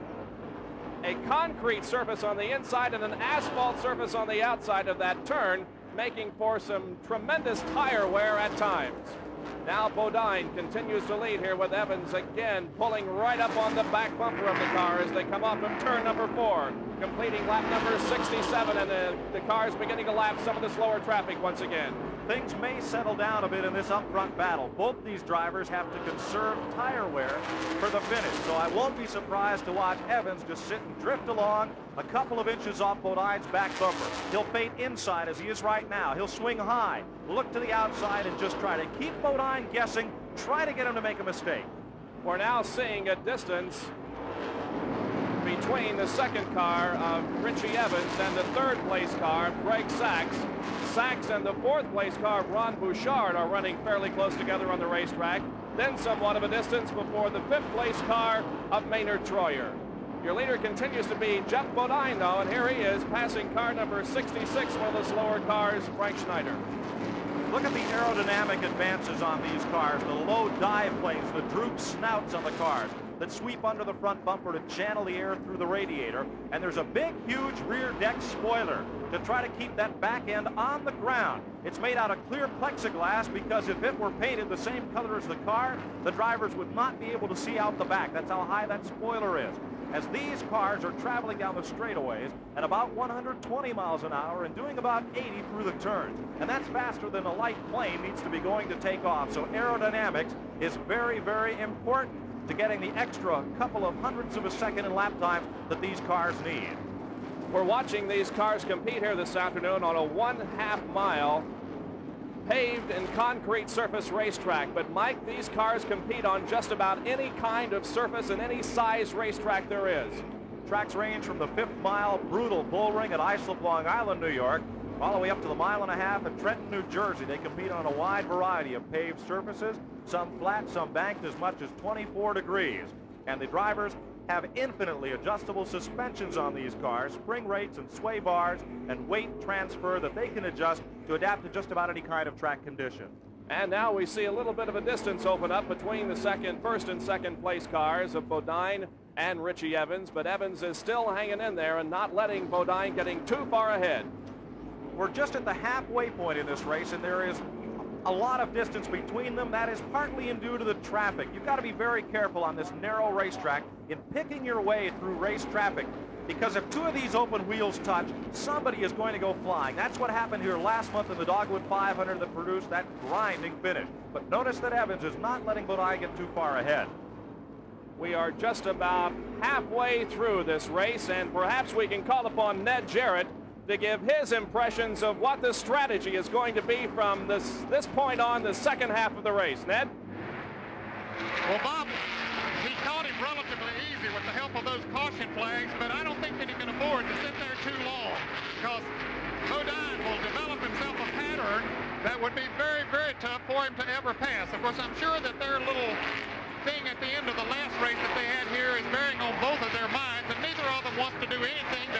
[SPEAKER 1] a concrete surface on the inside and an asphalt surface on the outside of that turn, making for some tremendous tire wear at times. Now Bodine continues to lead here with Evans again pulling right up on the back bumper of the car as they come off of turn number four, completing lap number sixty-seven, and the, the car is beginning to lap some of the slower traffic once again.
[SPEAKER 7] Things may settle down a bit in this up-front battle. Both these drivers have to conserve tire wear for the finish, so I won't be surprised to watch Evans just sit and drift along a couple of inches off Bodine's back bumper. He'll fade inside as he is right now. He'll swing high, look to the outside, and just try to keep Bodine guessing, try to get him to make a mistake.
[SPEAKER 1] We're now seeing a distance between the second car of Richie Evans and the third place car of Greg Sachs. Sachs and the fourth place car of Ron Bouchard are running fairly close together on the racetrack. Then somewhat of a distance before the fifth place car of Maynard Troyer. Your leader continues to be Jeff Bodine, though, and here he is passing car number sixty-six, one of the slower cars, Frank Schneider.
[SPEAKER 7] Look at the aerodynamic advances on these cars, the low dive planes, the droop snouts on the cars that sweep under the front bumper to channel the air through the radiator, and there's a big, huge rear deck spoiler to try to keep that back end on the ground. It's made out of clear plexiglass because if it were painted the same color as the car, the drivers would not be able to see out the back. That's how high that spoiler is. As these cars are traveling down the straightaways at about one hundred twenty miles an hour and doing about eighty through the turns. And that's faster than a light plane needs to be going to take off. So aerodynamics is very, very important to getting the extra couple of hundredths of a second in lap times that these cars need.
[SPEAKER 1] We're watching these cars compete here this afternoon on a one half mile paved and concrete surface racetrack. But Mike, these cars compete on just about any kind of surface and any size racetrack there is.
[SPEAKER 7] Tracks range from the fifth mile brutal bull ring at Islip, Long Island, New York, all the way up to the mile and a half at Trenton, New Jersey. They compete on a wide variety of paved surfaces, some flat, some banked as much as twenty-four degrees. And the drivers have infinitely adjustable suspensions on these cars, spring rates and sway bars, and weight transfer that they can adjust to adapt to just about any kind of track condition.
[SPEAKER 1] And now we see a little bit of a distance open up between the second, first and second place cars of Bodine and Richie Evans, but Evans is still hanging in there and not letting Bodine getting too far ahead.
[SPEAKER 7] We're just at the halfway point in this race, and there is a lot of distance between them. That is partly in due to the traffic. You've got to be very careful on this narrow racetrack in picking your way through race traffic, because if two of these open wheels touch, somebody is going to go flying. That's what happened here last month in the Dogwood five hundred that produced that grinding finish. But notice that Evans is not letting Bodine get too far ahead.
[SPEAKER 1] We are just about halfway through this race, and perhaps we can call upon Ned Jarrett to give his impressions of what the strategy is going to be from this, this point on the second half of the race. Ned?
[SPEAKER 3] Well, Bob, he caught him relatively easy with the help of those caution flags, but I don't think that he can afford to sit there too long, because Bodine will develop himself a pattern that would be very, very tough for him to ever pass. Of course, I'm sure that their little thing at the end of the last race that they had here is bearing on both of their minds, and neither of them wants to do anything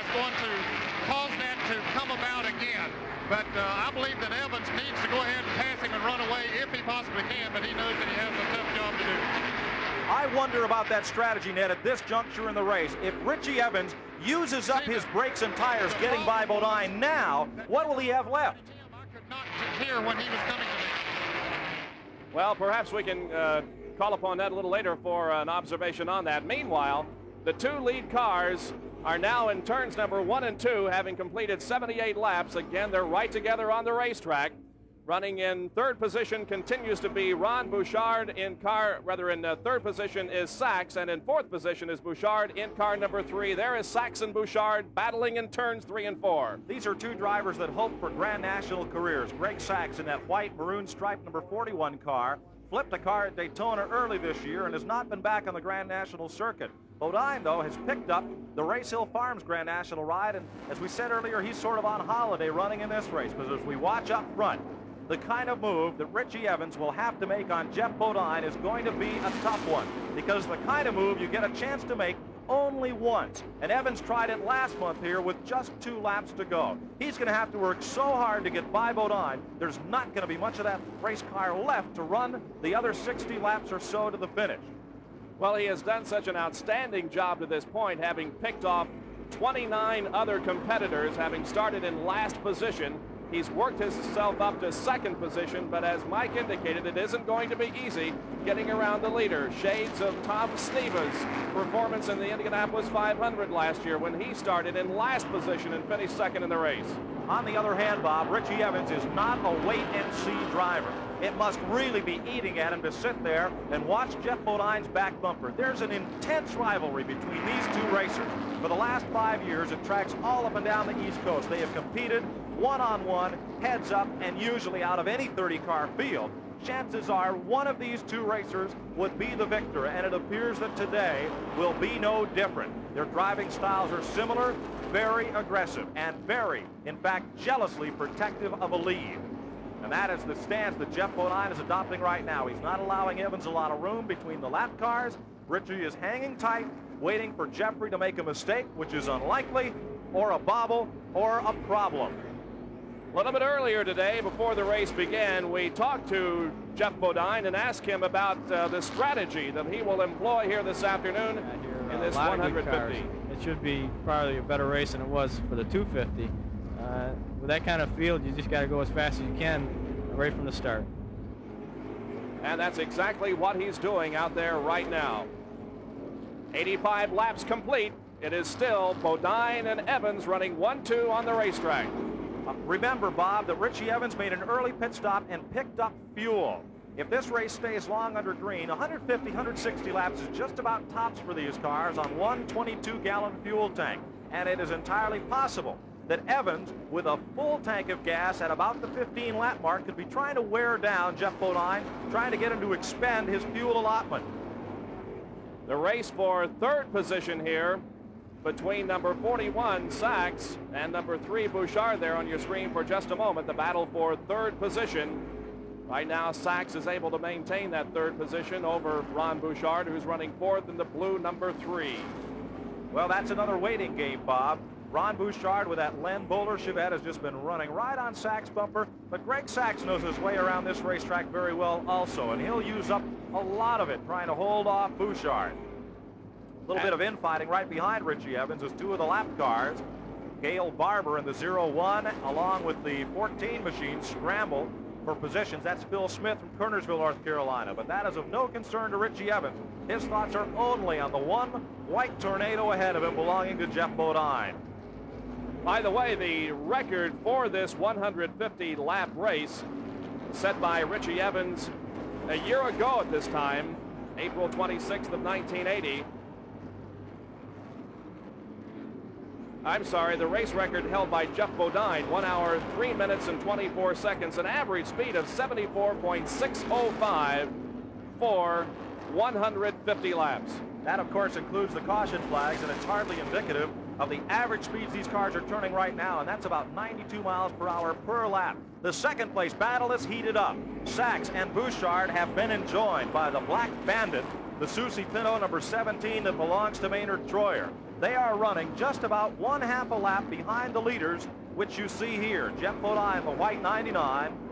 [SPEAKER 3] if he possibly can, but he knows that he has a tough job to do.
[SPEAKER 7] I wonder about that strategy, Ned, at this juncture in the race. If Richie Evans uses up his brakes and tires getting by Bodine now, what will he have left?
[SPEAKER 3] I could not hear when he was coming to me.
[SPEAKER 1] Well, perhaps we can uh, call upon Ned a little later for an observation on that. Meanwhile, the two lead cars are now in turns number one and two, having completed seventy-eight laps. Again, they're right together on the racetrack. Running in third position continues to be Ron Bouchard. In car, rather in uh, third position is Sachs, and in fourth position is Bouchard in car number three. There is Sachs and Bouchard battling in turns three and four.
[SPEAKER 7] These are two drivers that hope for Grand National careers. Greg Sachs in that white maroon striped number forty-one car flipped a car at Daytona early this year and has not been back on the Grand National circuit. Bodine, though, has picked up the Race Hill Farms Grand National ride, and as we said earlier, he's sort of on holiday running in this race, because as we watch up front, the kind of move that Richie Evans will have to make on Jeff Bodine is going to be a tough one, because the kind of move you get a chance to make only once. And Evans tried it last month here with just two laps to go. He's going to have to work so hard to get by Bodine, there's not going to be much of that race car left to run the other sixty laps or so to the finish.
[SPEAKER 1] Well, he has done such an outstanding job to this point, having picked off twenty-nine other competitors, having started in last position. He's worked himself up to second position, but as Mike indicated, it isn't going to be easy getting around the leader. Shades of Tom Sneva's performance in the Indianapolis five hundred last year when he started in last position and finished second in the race.
[SPEAKER 7] On the other hand, Bob, Richie Evans is not a wait-and-see driver. It must really be eating at him to sit there and watch Jeff Bodine's back bumper. There's an intense rivalry between these two racers. For the last five years, at tracks all up and down the East Coast, they have competed one-on-one, heads up, and usually out of any thirty car field, chances are one of these two racers would be the victor, and it appears that today will be no different. Their driving styles are similar, very aggressive, and very, in fact, jealously protective of a lead. And that is the stance that Jeff Bodine is adopting right now. He's not allowing Evans a lot of room between the lap cars. Richie is hanging tight, waiting for Jeffrey to make a mistake, which is unlikely, or a bobble, or a problem.
[SPEAKER 1] A little bit earlier today, before the race began, we talked to Jeff Bodine and asked him about uh, the strategy that he will employ here this afternoon
[SPEAKER 11] hear,
[SPEAKER 1] in
[SPEAKER 11] uh,
[SPEAKER 1] this one hundred fifty.
[SPEAKER 11] It should be probably a better race than it was for the two fifty. Uh, with that kind of field, you just got to go as fast as you can right from the start.
[SPEAKER 1] And that's exactly what he's doing out there right now. eighty-five laps complete. It is still Bodine and Evans running one two on the racetrack.
[SPEAKER 7] Uh, remember, Bob, that Richie Evans made an early pit stop and picked up fuel. If this race stays long under green, one hundred fifty, one hundred sixty laps is just about tops for these cars on one twenty-two gallon fuel tank. And it is entirely possible that Evans, with a full tank of gas at about the fifteen lap mark, could be trying to wear down Jeff Bodine, trying to get him to expend his fuel allotment.
[SPEAKER 1] The race for third position here between number forty-one, Sachs, and number three, Bouchard, there on your screen for just a moment. The battle for third position. Right now, Sachs is able to maintain that third position over Ron Bouchard, who's running fourth in the blue number three.
[SPEAKER 7] Well, that's another waiting game, Bob. Ron Bouchard with that Len Bowler Chevette has just been running right on Sachs' bumper, but Greg Sachs knows his way around this racetrack very well also, and he'll use up a lot of it trying to hold off Bouchard. A little bit of infighting right behind Richie Evans as two of the lap cars, Gail Barber in the zero one, along with the fourteen machine, scramble for positions. That's Phil Smith from Kernersville, North Carolina, but that is of no concern to Richie Evans. His thoughts are only on the one white tornado ahead of him belonging to Jeff Bodine.
[SPEAKER 1] By the way, the record for this one hundred fifty lap race set by Richie Evans a year ago at this time, April twenty-sixth of nineteen eighty. I'm sorry, the race record held by Jeff Bodine, one hour, three minutes and twenty-four seconds, an average speed of seventy-four point six oh five for one hundred fifty laps.
[SPEAKER 7] That, of course, includes the caution flags, and it's hardly indicative of the average speeds these cars are turning right now, and that's about ninety-two miles per hour per lap. The second place battle is heated up. Sachs and Bouchard have been enjoined by the Black Bandit, the Susie Pinto number seventeen that belongs to Maynard Troyer. They are running just about one half a lap behind the leaders, which you see here. Jeff Bodine, the white ninety-nine,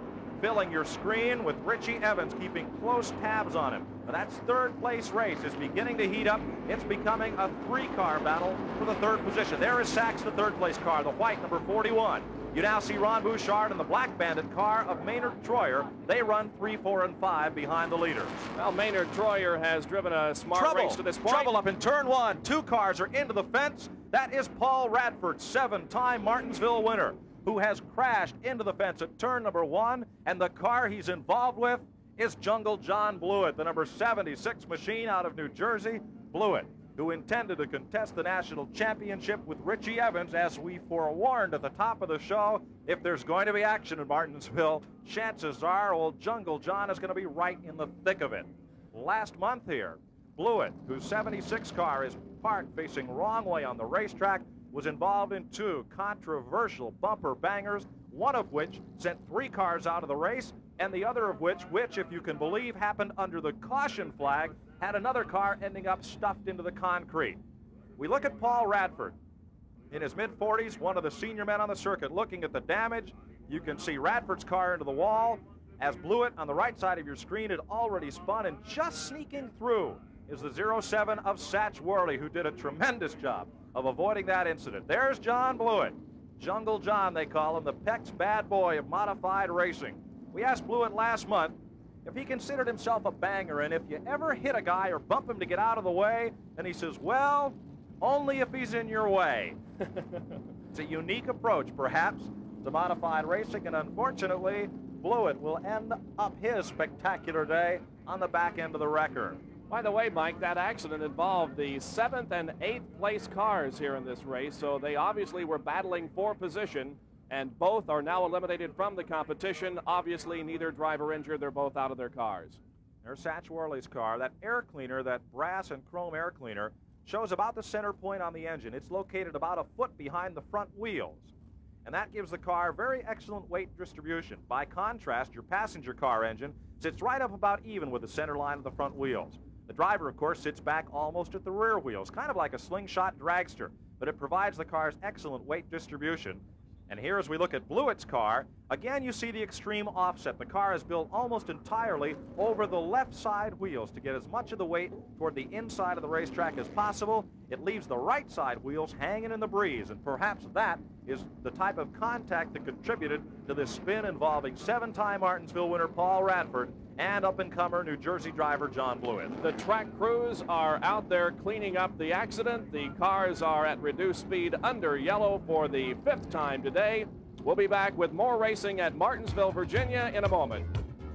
[SPEAKER 7] filling your screen with Richie Evans keeping close tabs on him. But that third place race is beginning to heat up. It's becoming a three-car battle for the third position. There is Sachs, the third place car, the white number forty-one. You now see Ron Bouchard and the Black Bandit car of Maynard Troyer. They run three, four, and five behind the leaders.
[SPEAKER 1] Well, Maynard Troyer has driven a smart
[SPEAKER 7] Trouble.
[SPEAKER 1] race to this point.
[SPEAKER 7] Trouble up in turn one. Two cars are into the fence. That is Paul Radford, seven-time Martinsville winner, who has crashed into the fence at turn number one, and the car he's involved with is Jungle John Blewett, the number seventy-six machine out of New Jersey. Blewett, who intended to contest the national championship with Richie Evans, as we forewarned at the top of the show. If there's going to be action in Martinsville, chances are old Jungle John is going to be right in the thick of it. Last month here, Blewett, whose seventy-six car is parked facing wrong way on the racetrack, was involved in two controversial bumper bangers, one of which sent three cars out of the race, and the other of which, which, if you can believe, happened under the caution flag, had another car ending up stuffed into the concrete. We look at Paul Radford. In his mid forties, one of the senior men on the circuit. Looking at the damage, you can see Radford's car into the wall, as Blewett on the right side of your screen had already spun, and just sneaking through is the zero seven of Satch Worley, who did a tremendous job of avoiding that incident. There's John Blewett. Jungle John, they call him, the Peck's bad boy of modified racing. We asked Blewett last month if he considered himself a banger, and if you ever hit a guy or bump him to get out of the way, and he says, well, only if he's in your way. It's a unique approach, perhaps, to modified racing, and unfortunately, Blewett will end up his spectacular day on the back end of the record.
[SPEAKER 1] By the way, Mike, that accident involved the seventh and eighth place cars here in this race, so they obviously were battling for position, and both are now eliminated from the competition. Obviously, neither driver injured. They're both out of their cars.
[SPEAKER 7] There's Satch Worley's car. That air cleaner, that brass and chrome air cleaner, shows about the center point on the engine. It's located about a foot behind the front wheels, and that gives the car very excellent weight distribution. By contrast, your passenger car engine sits right up about even with the center line of the front wheels. The driver, of course, sits back almost at the rear wheels, kind of like a slingshot dragster, but it provides the car's excellent weight distribution. And here, as we look at Blewett's car, again you see the extreme offset. The car is built almost entirely over the left side wheels to get as much of the weight toward the inside of the racetrack as possible. It leaves the right side wheels hanging in the breeze, and perhaps that is the type of contact that contributed to this spin involving seven-time Martinsville winner Paul Radford and up-and-comer New Jersey driver John Blewett.
[SPEAKER 1] The track crews are out there cleaning up the accident. The cars are at reduced speed under yellow for the fifth time today. We'll be back with more racing at Martinsville, Virginia in a moment.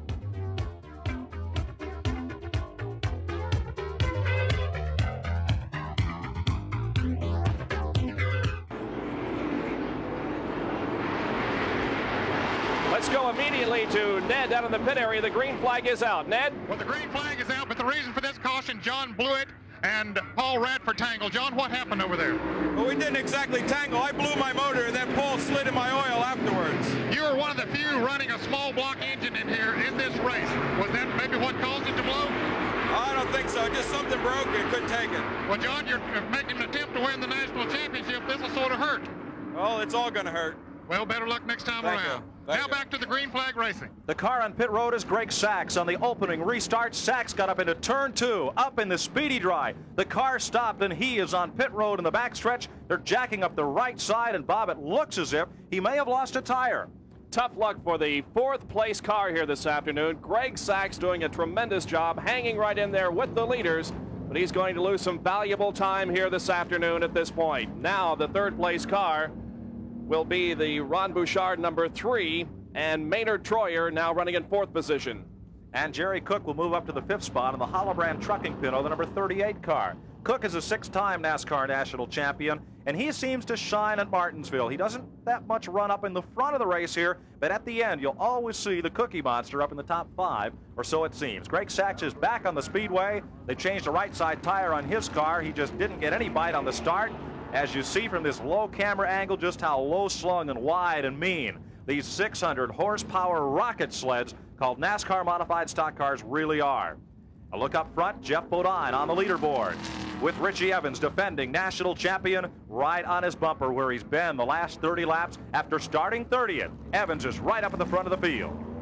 [SPEAKER 1] Let's go immediately to Ned down in the pit area. The green flag is out. Ned?
[SPEAKER 3] Well, the green flag is out, but the reason for this caution, John Blewett and Paul Radford tangled. John, what happened over there?
[SPEAKER 12] Well, we didn't exactly tangle. I blew my motor, and then Paul slid in my oil afterwards.
[SPEAKER 3] You were one of the few running a small block engine in here in this race. Was that maybe what caused it to blow?
[SPEAKER 12] I don't think so. Just something broke and couldn't take it.
[SPEAKER 3] Well, John, you're making an attempt to win the national championship. This will sort of hurt.
[SPEAKER 12] Well, it's all going to hurt.
[SPEAKER 3] Well, better luck next time
[SPEAKER 12] Thank
[SPEAKER 3] around.
[SPEAKER 12] you. Thank
[SPEAKER 3] now
[SPEAKER 12] you.
[SPEAKER 3] back to the green flag racing.
[SPEAKER 7] The car on pit road is Greg Sachs. On the opening restart, Sachs got up into turn two, up in the speedy dry. The car stopped, and he is on pit road in the backstretch. They're jacking up the right side, and Bob, it looks as if he may have lost a tire.
[SPEAKER 1] Tough luck for the fourth place car here this afternoon. Greg Sachs doing a tremendous job, hanging right in there with the leaders, but he's going to lose some valuable time here this afternoon at this point. Now the third place car will be the Ron Bouchard number three, and Maynard Troyer now running in fourth position.
[SPEAKER 7] And Jerry Cook will move up to the fifth spot in the Hollobrand Trucking Pinto, the number thirty-eight car. Cook is a six-time NASCAR national champion, and he seems to shine at Martinsville. He doesn't that much run up in the front of the race here, but at the end, you'll always see the Cookie Monster up in the top five, or so it seems. Greg Sachs is back on the speedway. They changed the right side tire on his car. He just didn't get any bite on the start. As you see from this low camera angle, just how low slung and wide and mean these six hundred horsepower rocket sleds called NASCAR modified stock cars really are. A look up front, Jeff Bodine on the leaderboard with Richie Evans, defending national champion, right on his bumper where he's been the last thirty laps after starting thirtieth. Evans is right up at the front of the field.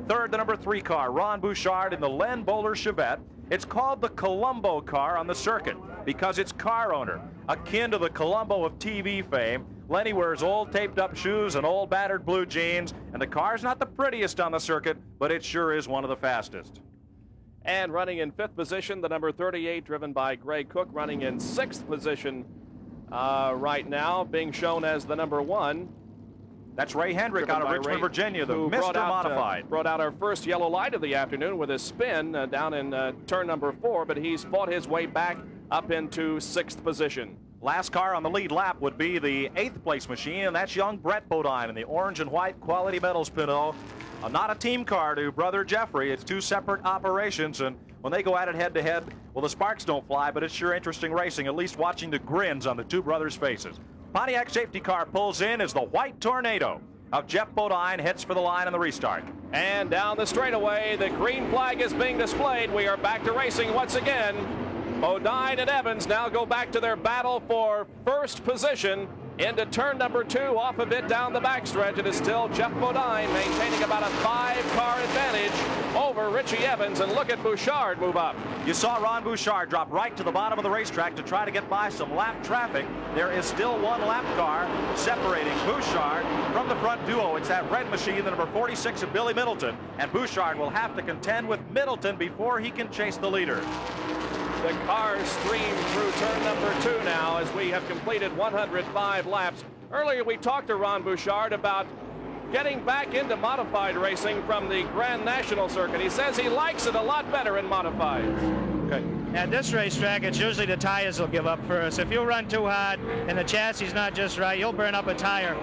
[SPEAKER 7] third, the number three car, Ron Bouchard in the Len Bowler Chevette. It's called the Columbo car on the circuit because its car owner, akin to the Columbo of T V fame. Lenny wears old taped up shoes and old battered blue jeans, and the car's not the prettiest on the circuit, but it sure is one of the fastest.
[SPEAKER 1] And running in fifth position, the number thirty-eight, driven by Greg Cook, running in sixth position uh, right now, being shown as the number one.
[SPEAKER 7] That's Ray Hendrick out of Richmond,
[SPEAKER 1] Ray,
[SPEAKER 7] Virginia, the
[SPEAKER 1] who
[SPEAKER 7] Mister
[SPEAKER 1] brought out,
[SPEAKER 7] Modified.
[SPEAKER 1] Uh, brought out our first yellow light of the afternoon with a spin uh, down in uh, turn number four, but he's fought his way back up into sixth position.
[SPEAKER 7] Last car on the lead lap would be the eighth place machine, and that's young Brett Bodine in the orange and white Quality Metals Pinot. Uh, not a team car to brother Jeffrey. It's two separate operations, and when they go at it head to head, well, the sparks don't fly, but it's sure interesting racing, at least watching the grins on the two brothers' faces. Pontiac safety car pulls in as the White Tornado of Jeff Bodine heads for the line on the restart.
[SPEAKER 1] And down the straightaway, the green flag is being displayed. We are back to racing once again. Bodine and Evans now go back to their battle for first position into turn number two. Off of it down the backstretch. It is still Jeff Bodine maintaining about a five-car advantage over Richie Evans. And look at Bouchard move up.
[SPEAKER 7] You saw Ron Bouchard drop right to the bottom of the racetrack to try to get by some lap traffic. There is still one lap car separating Bouchard from the front duo. It's that red machine, the number forty-six of Billy Middleton. And Bouchard will have to contend with Middleton before he can chase the leader.
[SPEAKER 1] The cars stream through turn number two now as we have completed one hundred five laps. Earlier we talked to Ron Bouchard about getting back into modified racing from the Grand National circuit. He says he likes it a lot better in modifieds.
[SPEAKER 13] Okay. At this racetrack, it's usually the tires will give up first. If you run too hard and the chassis is not just right, you'll burn up a tire.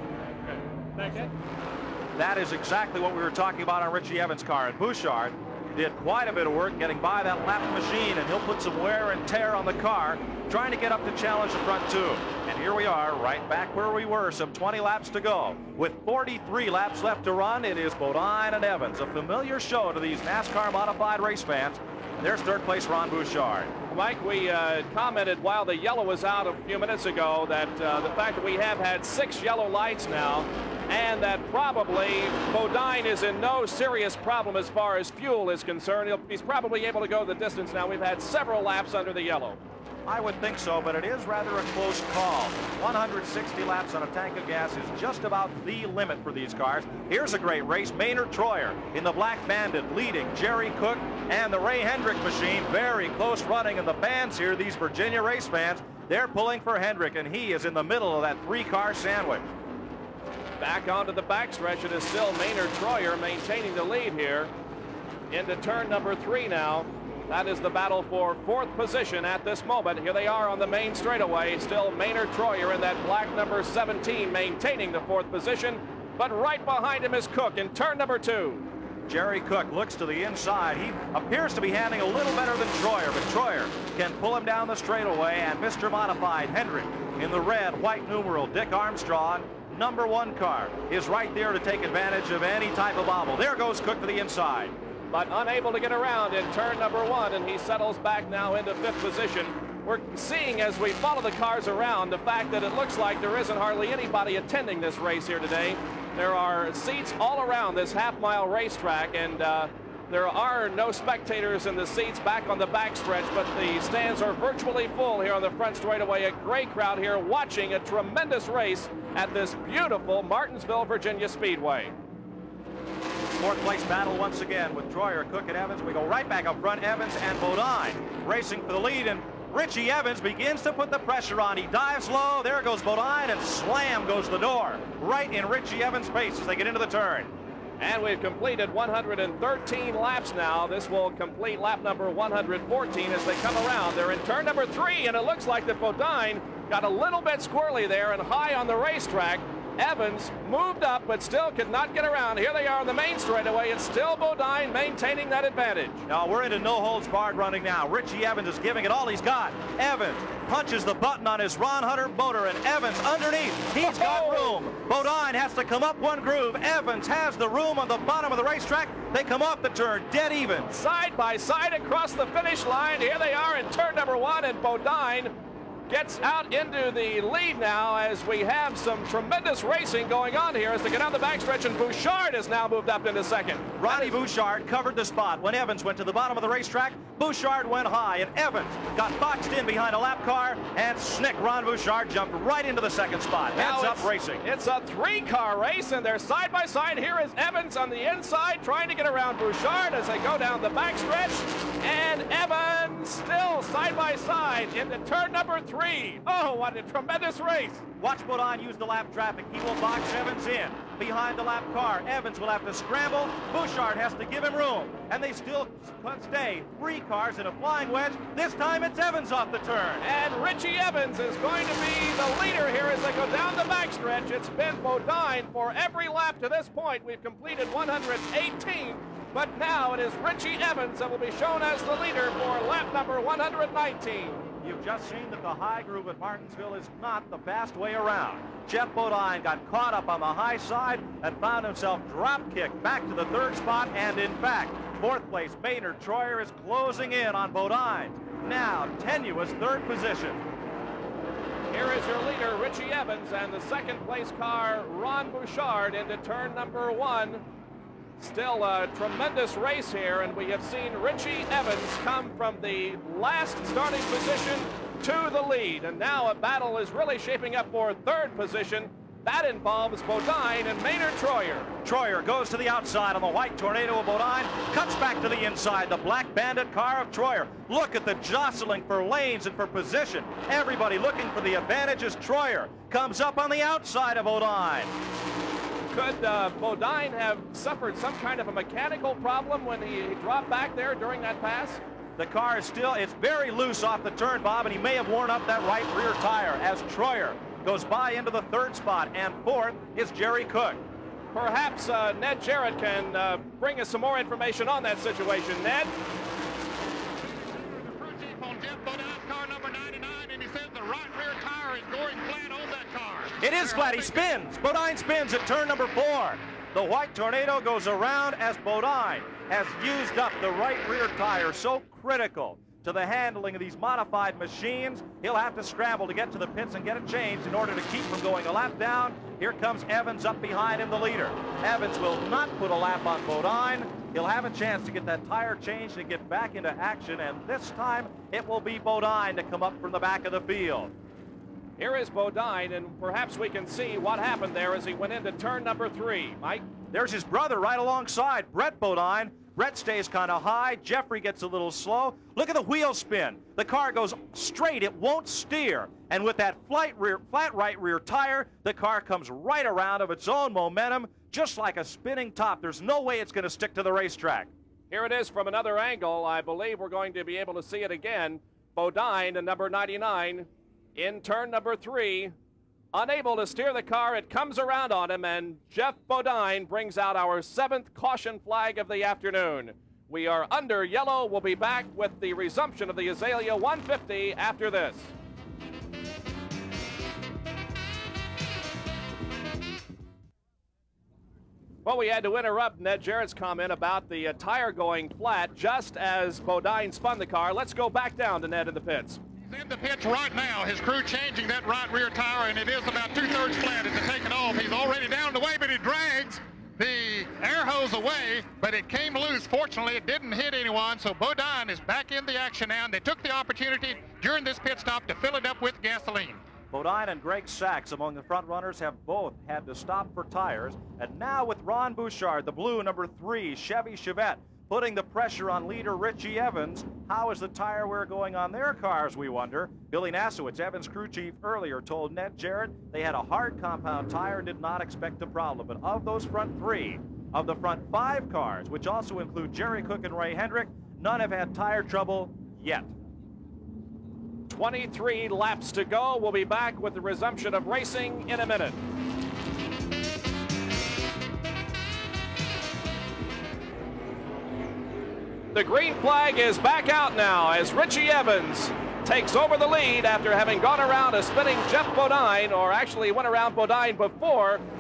[SPEAKER 1] Okay.
[SPEAKER 7] That is exactly what we were talking about on Richie Evans' car. And Bouchard did quite a bit of work getting by that lap machine, and he'll put some wear and tear on the car, trying to get up to challenge the front two. And here we are, right back where we were, some twenty laps to go. With forty-three laps left to run, it is Bodine and Evans, a familiar show to these NASCAR modified race fans. There's third place Ron Bouchard.
[SPEAKER 1] Mike, we uh, commented while the yellow was out a few minutes ago that uh, the fact that we have had six yellow lights now, and that probably Bodine is in no serious problem as far as fuel is concerned. He'll, he's probably able to go the distance now. We've had several laps under the yellow.
[SPEAKER 7] I would think so, but it is rather a close call. one hundred sixty laps on a tank of gas is just about the limit for these cars. Here's a great race. Maynard Troyer in the Black Bandit leading Jerry Cook and the Ray Hendrick machine. Very close running, and the fans here, these Virginia race fans, they're pulling for Hendrick, and he is in the middle of that three-car sandwich.
[SPEAKER 1] Back onto the backstretch, it is still Maynard Troyer maintaining the lead here into turn number three now. That is the battle for fourth position at this moment. Here they are on the main straightaway. Still Maynard Troyer in that black number seventeen maintaining the fourth position. But right behind him is Cook in turn number two.
[SPEAKER 7] Jerry Cook looks to the inside. He appears to be handling a little better than Troyer, but Troyer can pull him down the straightaway. And Mister Modified, Hendrick, in the red, white numeral, Dick Armstrong, number one car, is right there to take advantage of any type of obstacle. There goes Cook to the inside.
[SPEAKER 1] But unable to get around in turn number one, and he settles back now into fifth position. We're seeing as we follow the cars around the fact that it looks like there isn't hardly anybody attending this race here today. There are seats all around this half-mile racetrack, and uh, there are no spectators in the seats back on the backstretch, but the stands are virtually full here on the front straightaway. A great crowd here watching a tremendous race at this beautiful Martinsville, Virginia Speedway.
[SPEAKER 7] Fourth place battle once again with Troyer, Cook, and Evans. We go right back up front. Evans and Bodine racing for the lead, and Richie Evans begins to put the pressure on. He dives low. There goes Bodine, and slam goes the door right in Richie Evans' face as they get into the turn.
[SPEAKER 1] And we've completed one hundred thirteen laps now. This will complete lap number one hundred fourteen as they come around. They're in turn number three, and it looks like that Bodine got a little bit squirrely there and high on the racetrack. Evans moved up, but still could not get around. Here they are on the main straightaway. It's still Bodine maintaining that advantage.
[SPEAKER 7] Now we're into no-holds-barred running now. Richie Evans is giving it all he's got. Evans punches the button on his Ron Hunter motor, and Evans underneath. He's got room. Bodine has to come up one groove. Evans has the room on the bottom of the racetrack. They come off the turn dead even.
[SPEAKER 1] Side by side across the finish line. Here they are in turn number one, and Bodine gets out into the lead now as we have some tremendous racing going on here as they get down the backstretch, and Bouchard has now moved up into second.
[SPEAKER 7] Ronnie Bouchard covered the spot. When Evans went to the bottom of the racetrack, Bouchard went high, and Evans got boxed in behind a lap car, and snick, Ron Bouchard jumped right into the second spot. Heads up racing.
[SPEAKER 1] It's a three-car race, and they're side by side. Here is Evans on the inside trying to get around Bouchard as they go down the backstretch, and Evans still side by side into turn number three. Oh, what a tremendous race.
[SPEAKER 7] Watch Bodine use the lap traffic. He will box Evans in behind the lap car. Evans will have to scramble. Bouchard has to give him room. And they still stay three cars in a flying wedge. This time it's Evans off the turn.
[SPEAKER 1] And Richie Evans is going to be the leader here as they go down the backstretch. It's been Bodine for every lap to this point. We've completed one hundred eighteen. But now it is Richie Evans that will be shown as the leader for lap number one hundred nineteen.
[SPEAKER 7] You've just seen that the high groove at Martinsville is not the fast way around. Jeff Bodine got caught up on the high side and found himself drop kicked back to the third spot, and in fact, fourth place Maynard Troyer is closing in on Bodine. Now, tenuous third position.
[SPEAKER 1] Here is your leader, Richie Evans, and the second place car, Ron Bouchard, into turn number one. Still a tremendous race here, and we have seen Richie Evans come from the last starting position to the lead, and now a battle is really shaping up for third position. That involves Bodine and Maynard Troyer.
[SPEAKER 7] Troyer goes to the outside on the white Tornado of Bodine, cuts back to the inside, the Black Bandit car of Troyer. Look at the jostling for lanes and for position. Everybody looking for the advantage as Troyer comes up on the outside of Bodine.
[SPEAKER 1] Could uh, Bodine have suffered some kind of a mechanical problem when he, he dropped back there during that pass?
[SPEAKER 7] The car is still, it's very loose off the turn, Bob, and he may have worn up that right rear tire as Troyer goes by into the third spot, and fourth is Jerry Cook.
[SPEAKER 1] Perhaps uh, Ned Jarrett can uh, bring us some more information on that situation. Ned?
[SPEAKER 3] The crew chief on Jeff Bodine's car number ninety-nine, and he says the right rear tire is going flat on that car.
[SPEAKER 7] It is flat. He spins. Bodine spins at turn number four. The white Tornado goes around as Bodine has used up the right rear tire, so critical to the handling of these modified machines. He'll have to scramble to get to the pits and get it changed in order to keep from going a lap down. Here comes Evans up behind him, the leader. Evans will not put a lap on Bodine. He'll have a chance to get that tire changed and get back into action, and this time it will be Bodine to come up from the back of the field.
[SPEAKER 1] Here is Bodine, and perhaps we can see what happened there as he went into turn number three. Mike?
[SPEAKER 7] There's his brother right alongside, Brett Bodine. Brett stays kind of high. Jeffrey gets a little slow. Look at the wheel spin. The car goes straight. It won't steer. And with that flat, rear, flat right rear tire, the car comes right around of its own momentum, just like a spinning top. There's no way it's going to stick to the racetrack.
[SPEAKER 1] Here it is from another angle. I believe we're going to be able to see it again. Bodine, the number ninety-nine, in turn number three, unable to steer the car. It comes around on him, and Jeff Bodine brings out our seventh caution flag of the afternoon. We are under yellow. We'll be back with the resumption of the Azalea one fifty after this. Well, we had to interrupt Ned Jarrett's comment about the uh, tire going flat just as Bodine spun the car. Let's go back down to Ned in the pits.
[SPEAKER 3] He's in the pits right now. His crew changing that right rear tire, and it is about two-thirds flat as it's taken off. He's already down the way, but he drags the air hose away, but it came loose. Fortunately, it didn't hit anyone, so Bodine is back in the action now, and they took the opportunity during this pit stop to fill it up with gasoline.
[SPEAKER 7] Bodine and Greg Sachs among the front runners have both had to stop for tires, and now with Ron Bouchard, the blue number three Chevy Chevette, putting the pressure on leader Richie Evans. How is the tire wear going on their cars, we wonder? Billy Nasowitz, Evans crew chief, earlier told Ned Jarrett they had a hard compound tire and did not expect a problem. But of those front three, of the front five cars, which also include Jerry Cook and Ray Hendrick, none have had tire trouble yet.
[SPEAKER 1] twenty-three laps to go. We'll be back with the resumption of racing in a minute. The green flag is back out now as Richie Evans takes over the lead after having gone around a spinning Jeff Bodine, or actually went around Bodine before.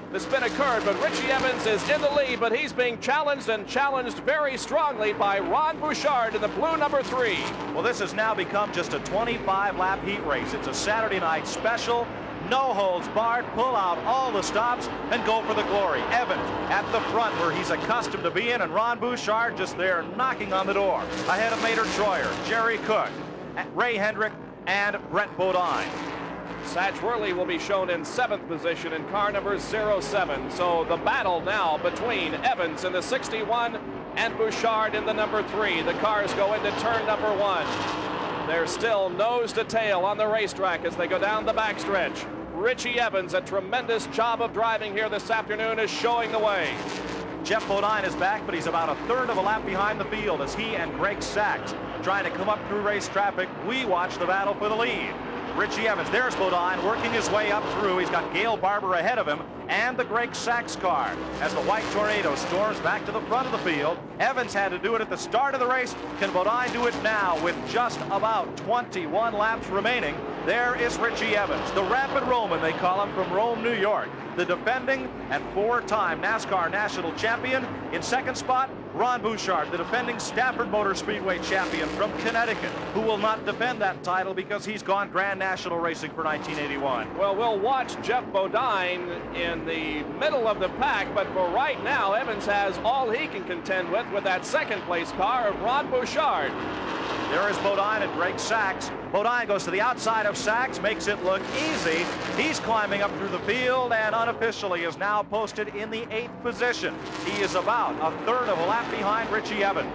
[SPEAKER 1] The spin occurred, but Richie Evans is in the lead, but he's being challenged and challenged very strongly by Ron Bouchard in the blue number three.
[SPEAKER 7] Well, this has now become just a twenty-five lap heat race. It's a Saturday night special. No holds barred, pull out all the stops, and go for the glory. Evans at the front where he's accustomed to being, and Ron Bouchard just there knocking on the door. Ahead of Maynard Troyer, Jerry Cook, Ray Hendrick, and Brent Bodine.
[SPEAKER 1] Satch Worley will be shown in seventh position in car number zero seven. So the battle now between Evans in the sixty-one and Bouchard in the number three. The cars go into turn number one. They're still nose to tail on the racetrack as they go down the backstretch. Richie Evans, a tremendous job of driving here this afternoon, is showing the way.
[SPEAKER 7] Jeff Bodine is back, but he's about a third of a lap behind the field as he and Greg Sachs trying to come up through race traffic. We watch the battle for the lead. Richie Evans, there's Bodine working his way up through. He's got Gail Barber ahead of him and the Greg Sachs car as the white tornado storms back to the front of the field. Evans had to do it at the start of the race. Can Bodine do it now with just about twenty-one laps remaining? There is Richie Evans, the Rapid Roman, they call him, from Rome, New York. The defending and four-time NASCAR national champion. In second spot, Ron Bouchard, the defending Stafford Motor Speedway champion from Connecticut, who will not defend that title because he's gone Grand National Racing for nineteen eighty-one.
[SPEAKER 1] Well, we'll watch Jeff Bodine in the middle of the pack, but for right now, Evans has all he can contend with with that second place car of Ron Bouchard.
[SPEAKER 7] There is Bodine and Greg Sachs. Bodine goes to the outside of Sachs, makes it look easy. He's climbing up through the field and unofficially is now posted in the eighth position. He is about a third of a lap behind Richie Evans.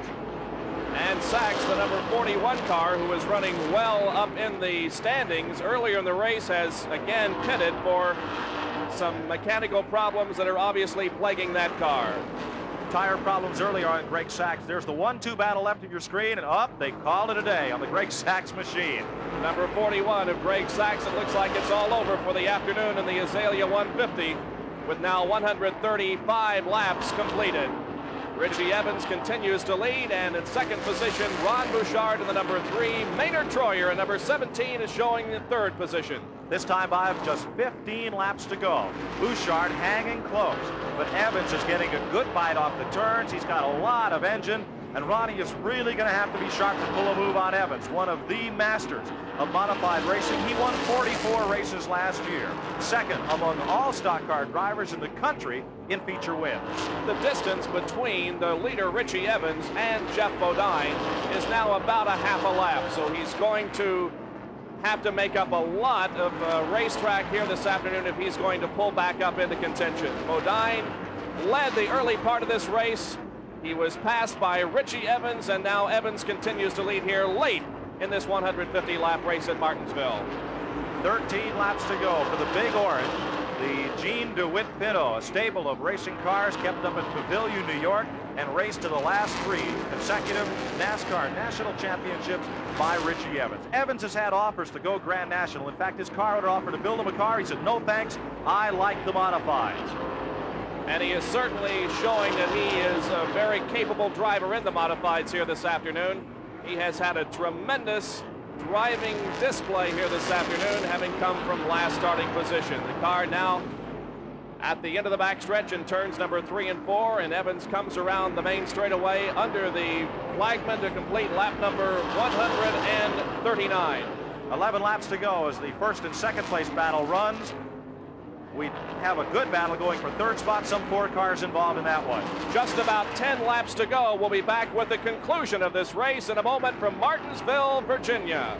[SPEAKER 1] And Sachs, the number forty-one car, who is running well up in the standings earlier in the race, has again pitted for some mechanical problems that are obviously plaguing that car.
[SPEAKER 7] Tire problems earlier on Greg Sachs. There's the one two battle left of your screen, and up, they called it a day on the Greg Sachs machine.
[SPEAKER 1] Number forty-one of Greg Sachs. It looks like it's all over for the afternoon in the Azalea one fifty, with now one hundred thirty-five laps completed. Richie Evans continues to lead, and in second position, Ron Bouchard in the number three. Maynard Troyer in number seventeen is showing in third position.
[SPEAKER 7] This time by just fifteen laps to go. Bouchard hanging close, but Evans is getting a good bite off the turns. He's got a lot of engine, and Ronnie is really going to have to be sharp to pull a move on Evans, one of the masters of modified racing. He won forty-four races last year, second among all stock car drivers in the country in feature wins.
[SPEAKER 1] The distance between the leader Richie Evans and Jeff Bodine is now about a half a lap, so he's going to have to make up a lot of uh, racetrack here this afternoon if he's going to pull back up into contention. Bodine led the early part of this race. He was passed by Richie Evans, and now Evans continues to lead here late in this one hundred fifty lap race at Martinsville.
[SPEAKER 7] thirteen laps to go for the Big Orange. The Gene DeWitt Pinto, a stable of racing cars kept up in Pavilion, New York, and raced to the last three consecutive NASCAR national championships by Richie Evans. Evans has had offers to go Grand National. In fact, his car owner offered to build him a car. He said, no thanks, I like the modifieds.
[SPEAKER 1] And he is certainly showing that he is a very capable driver in the modifieds here this afternoon. He has had a tremendous driving display here this afternoon, having come from last starting position. The car now at the end of the backstretch in turns number three and four, and Evans comes around the main straightaway under the flagman to complete lap number one hundred thirty-nine.
[SPEAKER 7] eleven laps to go as the first and second place battle runs. We have a good battle going for third spot. Some four cars involved in that one.
[SPEAKER 1] Just about ten laps to go. We'll be back with the conclusion of this race in a moment from Martinsville, Virginia.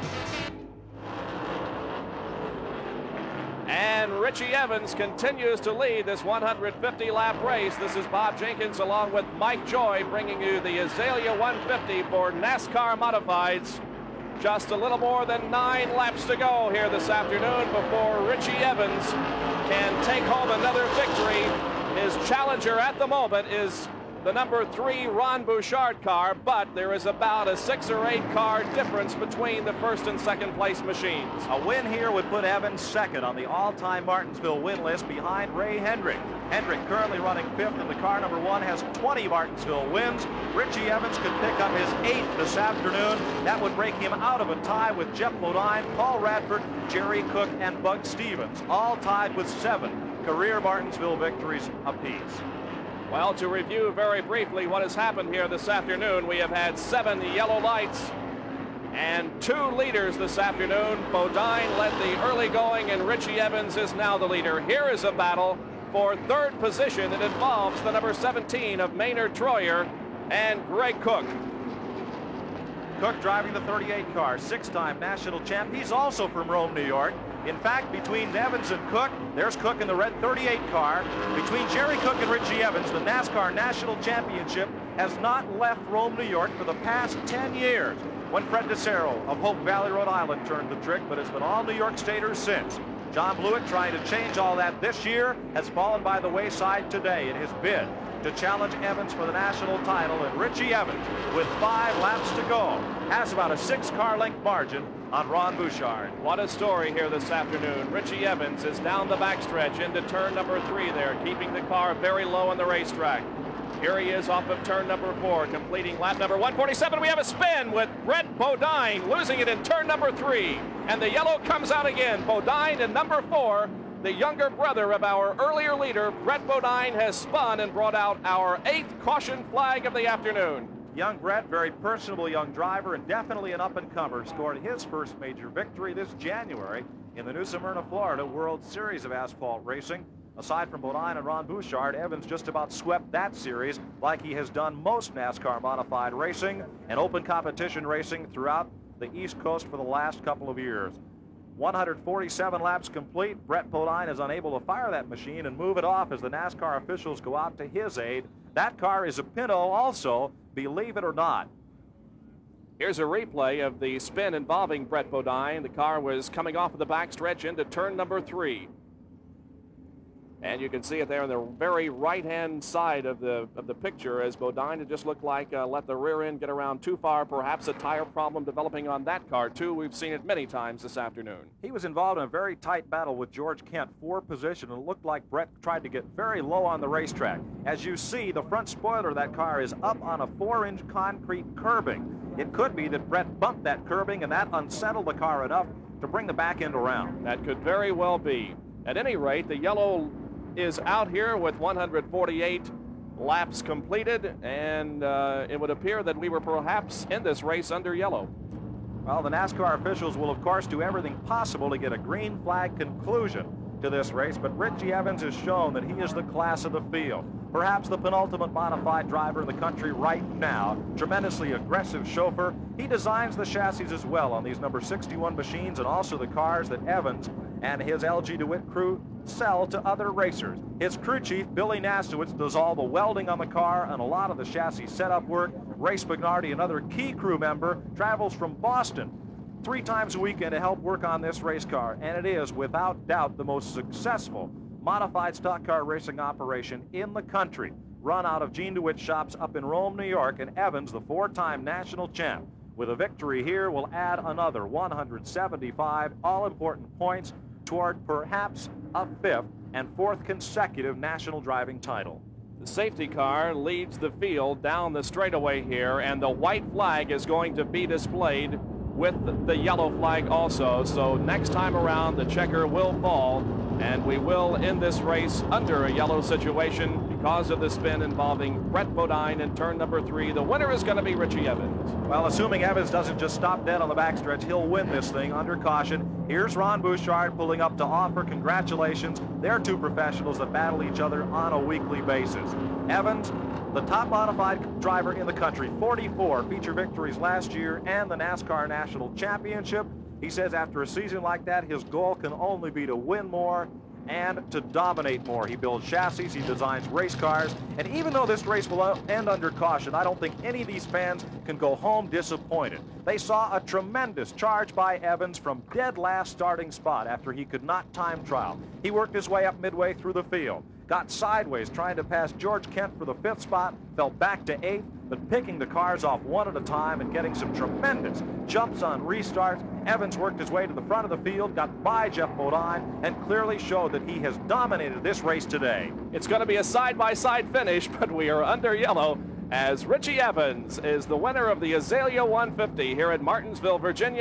[SPEAKER 1] And Richie Evans continues to lead this one hundred fifty lap race. This is Bob Jenkins along with Mike Joy bringing you the Azalea one fifty for NASCAR Modifieds. Just a little more than nine laps to go here this afternoon before Richie Evans can take home another victory. His challenger at the moment is the number three Ron Bouchard car, but there is about a six or eight car difference between the first and second place machines.
[SPEAKER 7] A win here would put Evans second on the all-time Martinsville win list behind Ray Hendrick. Hendrick currently running fifth, and the car number one has twenty Martinsville wins. Richie Evans could pick up his eighth this afternoon. That would break him out of a tie with Jeff Bodine, Paul Radford, Jerry Cook, and Bug Stevens, all tied with seven career Martinsville victories apiece.
[SPEAKER 1] Well, to review very briefly what has happened here this afternoon, we have had seven yellow lights and two leaders this afternoon. Bodine led the early going, and Richie Evans is now the leader. Here is a battle for third position. It involves the number seventeen of Maynard Troyer and Greg Cook.
[SPEAKER 7] Cook driving the thirty-eight car, six-time national champ. He's also from Rome, New York. In fact, between Evans and Cook, there's Cook in the red thirty-eight car. Between Jerry Cook and Richie Evans, the NASCAR National Championship has not left Rome, New York for the past ten years, when Fred DeCero of Hope Valley, Rhode Island turned the trick, but it's been all New York Staters since. John Blewett, trying to change all that this year, has fallen by the wayside today in his bid to challenge Evans for the national title, and Richie Evans, with five laps to go, has about a six-car length margin on Ron Bouchard.
[SPEAKER 1] What a story here this afternoon. Richie Evans is down the backstretch into turn number three there, keeping the car very low on the racetrack. Here he is off of turn number four, completing lap number one forty-seven. We have a spin with Brett Bodine losing it in turn number three. And the yellow comes out again. Bodine in number four, the younger brother of our earlier leader, Brett Bodine, has spun and brought out our eighth caution flag of the afternoon.
[SPEAKER 7] Young Brett, very personable young driver and definitely an up-and-comer, scored his first major victory this January in the New Smyrna, Florida World Series of Asphalt Racing. Aside from Bodine and Ron Bouchard, Evans just about swept that series like he has done most NASCAR modified racing and open competition racing throughout the East Coast for the last couple of years. one hundred forty-seven laps complete. Brett Bodine is unable to fire that machine and move it off as the NASCAR officials go out to his aid. That car is a Pinto also, believe it or not.
[SPEAKER 1] Here's a replay of the spin involving Brett Bodine. The car was coming off of the backstretch into turn number three. And you can see it there on the very right-hand side of the of the picture as Bodine had just looked like uh, let the rear end get around too far. Perhaps a tire problem developing on that car, too. We've seen it many times this afternoon.
[SPEAKER 7] He was involved in a very tight battle with George Kent for position, and it looked like Brett tried to get very low on the racetrack. As you see, the front spoiler of that car is up on a four-inch concrete curbing. It could be that Brett bumped that curbing, and that unsettled the car enough to bring the back end around.
[SPEAKER 1] That could very well be. At any rate, the yellow is out here with one hundred forty-eight laps completed, and uh, it would appear that we were perhaps in this race under yellow.
[SPEAKER 7] Well, the NASCAR officials will, of course, do everything possible to get a green flag conclusion to this race, but Richie Evans has shown that he is the class of the field. Perhaps the penultimate modified driver in the country right now. Tremendously aggressive chauffeur. He designs the chassis as well on these number sixty-one machines, and also the cars that Evans and his L G DeWitt crew sell to other racers. His crew chief, Billy Nastowitz, does all the welding on the car and a lot of the chassis setup work. Ray Spignardi, another key crew member, travels from Boston three times a weekend to help work on this race car, and it is without doubt the most successful modified stock car racing operation in the country, run out of Gene DeWitt shops up in Rome, New York, and Evans, the four-time national champ, with a victory here, will add another one hundred seventy-five all-important points toward perhaps a fifth and fourth consecutive national driving title.
[SPEAKER 1] The safety car leads the field down the straightaway here, and the white flag is going to be displayed with the yellow flag also. So next time around, the checker will fall, and we will end this race under a yellow situation because of the spin involving Brett Bodine in turn number three. The winner is going to be Richie Evans.
[SPEAKER 7] Well, assuming Evans doesn't just stop dead on the backstretch, he'll win this thing under caution. Here's Ron Bouchard pulling up to offer congratulations. They're two professionals that battle each other on a weekly basis. Evans, the top modified driver in the country, forty-four feature victories last year and the NASCAR National Championship. He says after a season like that, his goal can only be to win more and to dominate more. He builds chassis, he designs race cars, and even though this race will end under caution, I don't think any of these fans can go home disappointed. They saw a tremendous charge by Evans from dead last starting spot after he could not time trial. He worked his way up midway through the field, got sideways trying to pass George Kent for the fifth spot, fell back to eighth, but picking the cars off one at a time and getting some tremendous jumps on restarts. Evans worked his way to the front of the field, got by Jeff Bodine, and clearly showed that he has dominated this race today.
[SPEAKER 1] It's going to be a side-by-side finish, but we are under yellow as Richie Evans is the winner of the Azalea one fifty here at Martinsville, Virginia,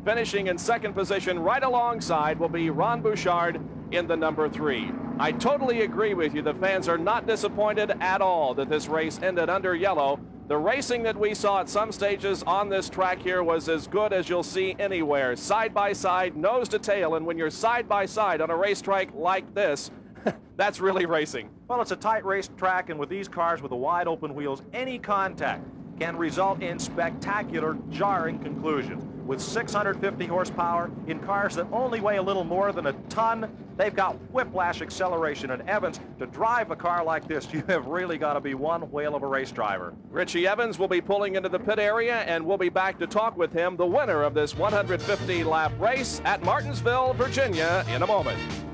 [SPEAKER 1] Finishing in second position right alongside will be Ron Bouchard in the number three. I totally agree with you. The fans are not disappointed at all that this race ended under yellow. The racing that we saw at some stages on this track here was as good as you'll see anywhere. Side by side, nose to tail, and when you're side by side on a racetrack like this, that's really racing.
[SPEAKER 7] Well, it's a tight racetrack, and with these cars with the wide open wheels, any contact can result in spectacular, jarring conclusions. With six hundred fifty horsepower in cars that only weigh a little more than a ton, they've got whiplash acceleration. And Evans, to drive a car like this, you have really got to be one whale of a race driver.
[SPEAKER 1] Richie Evans will be pulling into the pit area, and we'll be back to talk with him, the winner of this one hundred fifty lap race at Martinsville, Virginia, in a moment.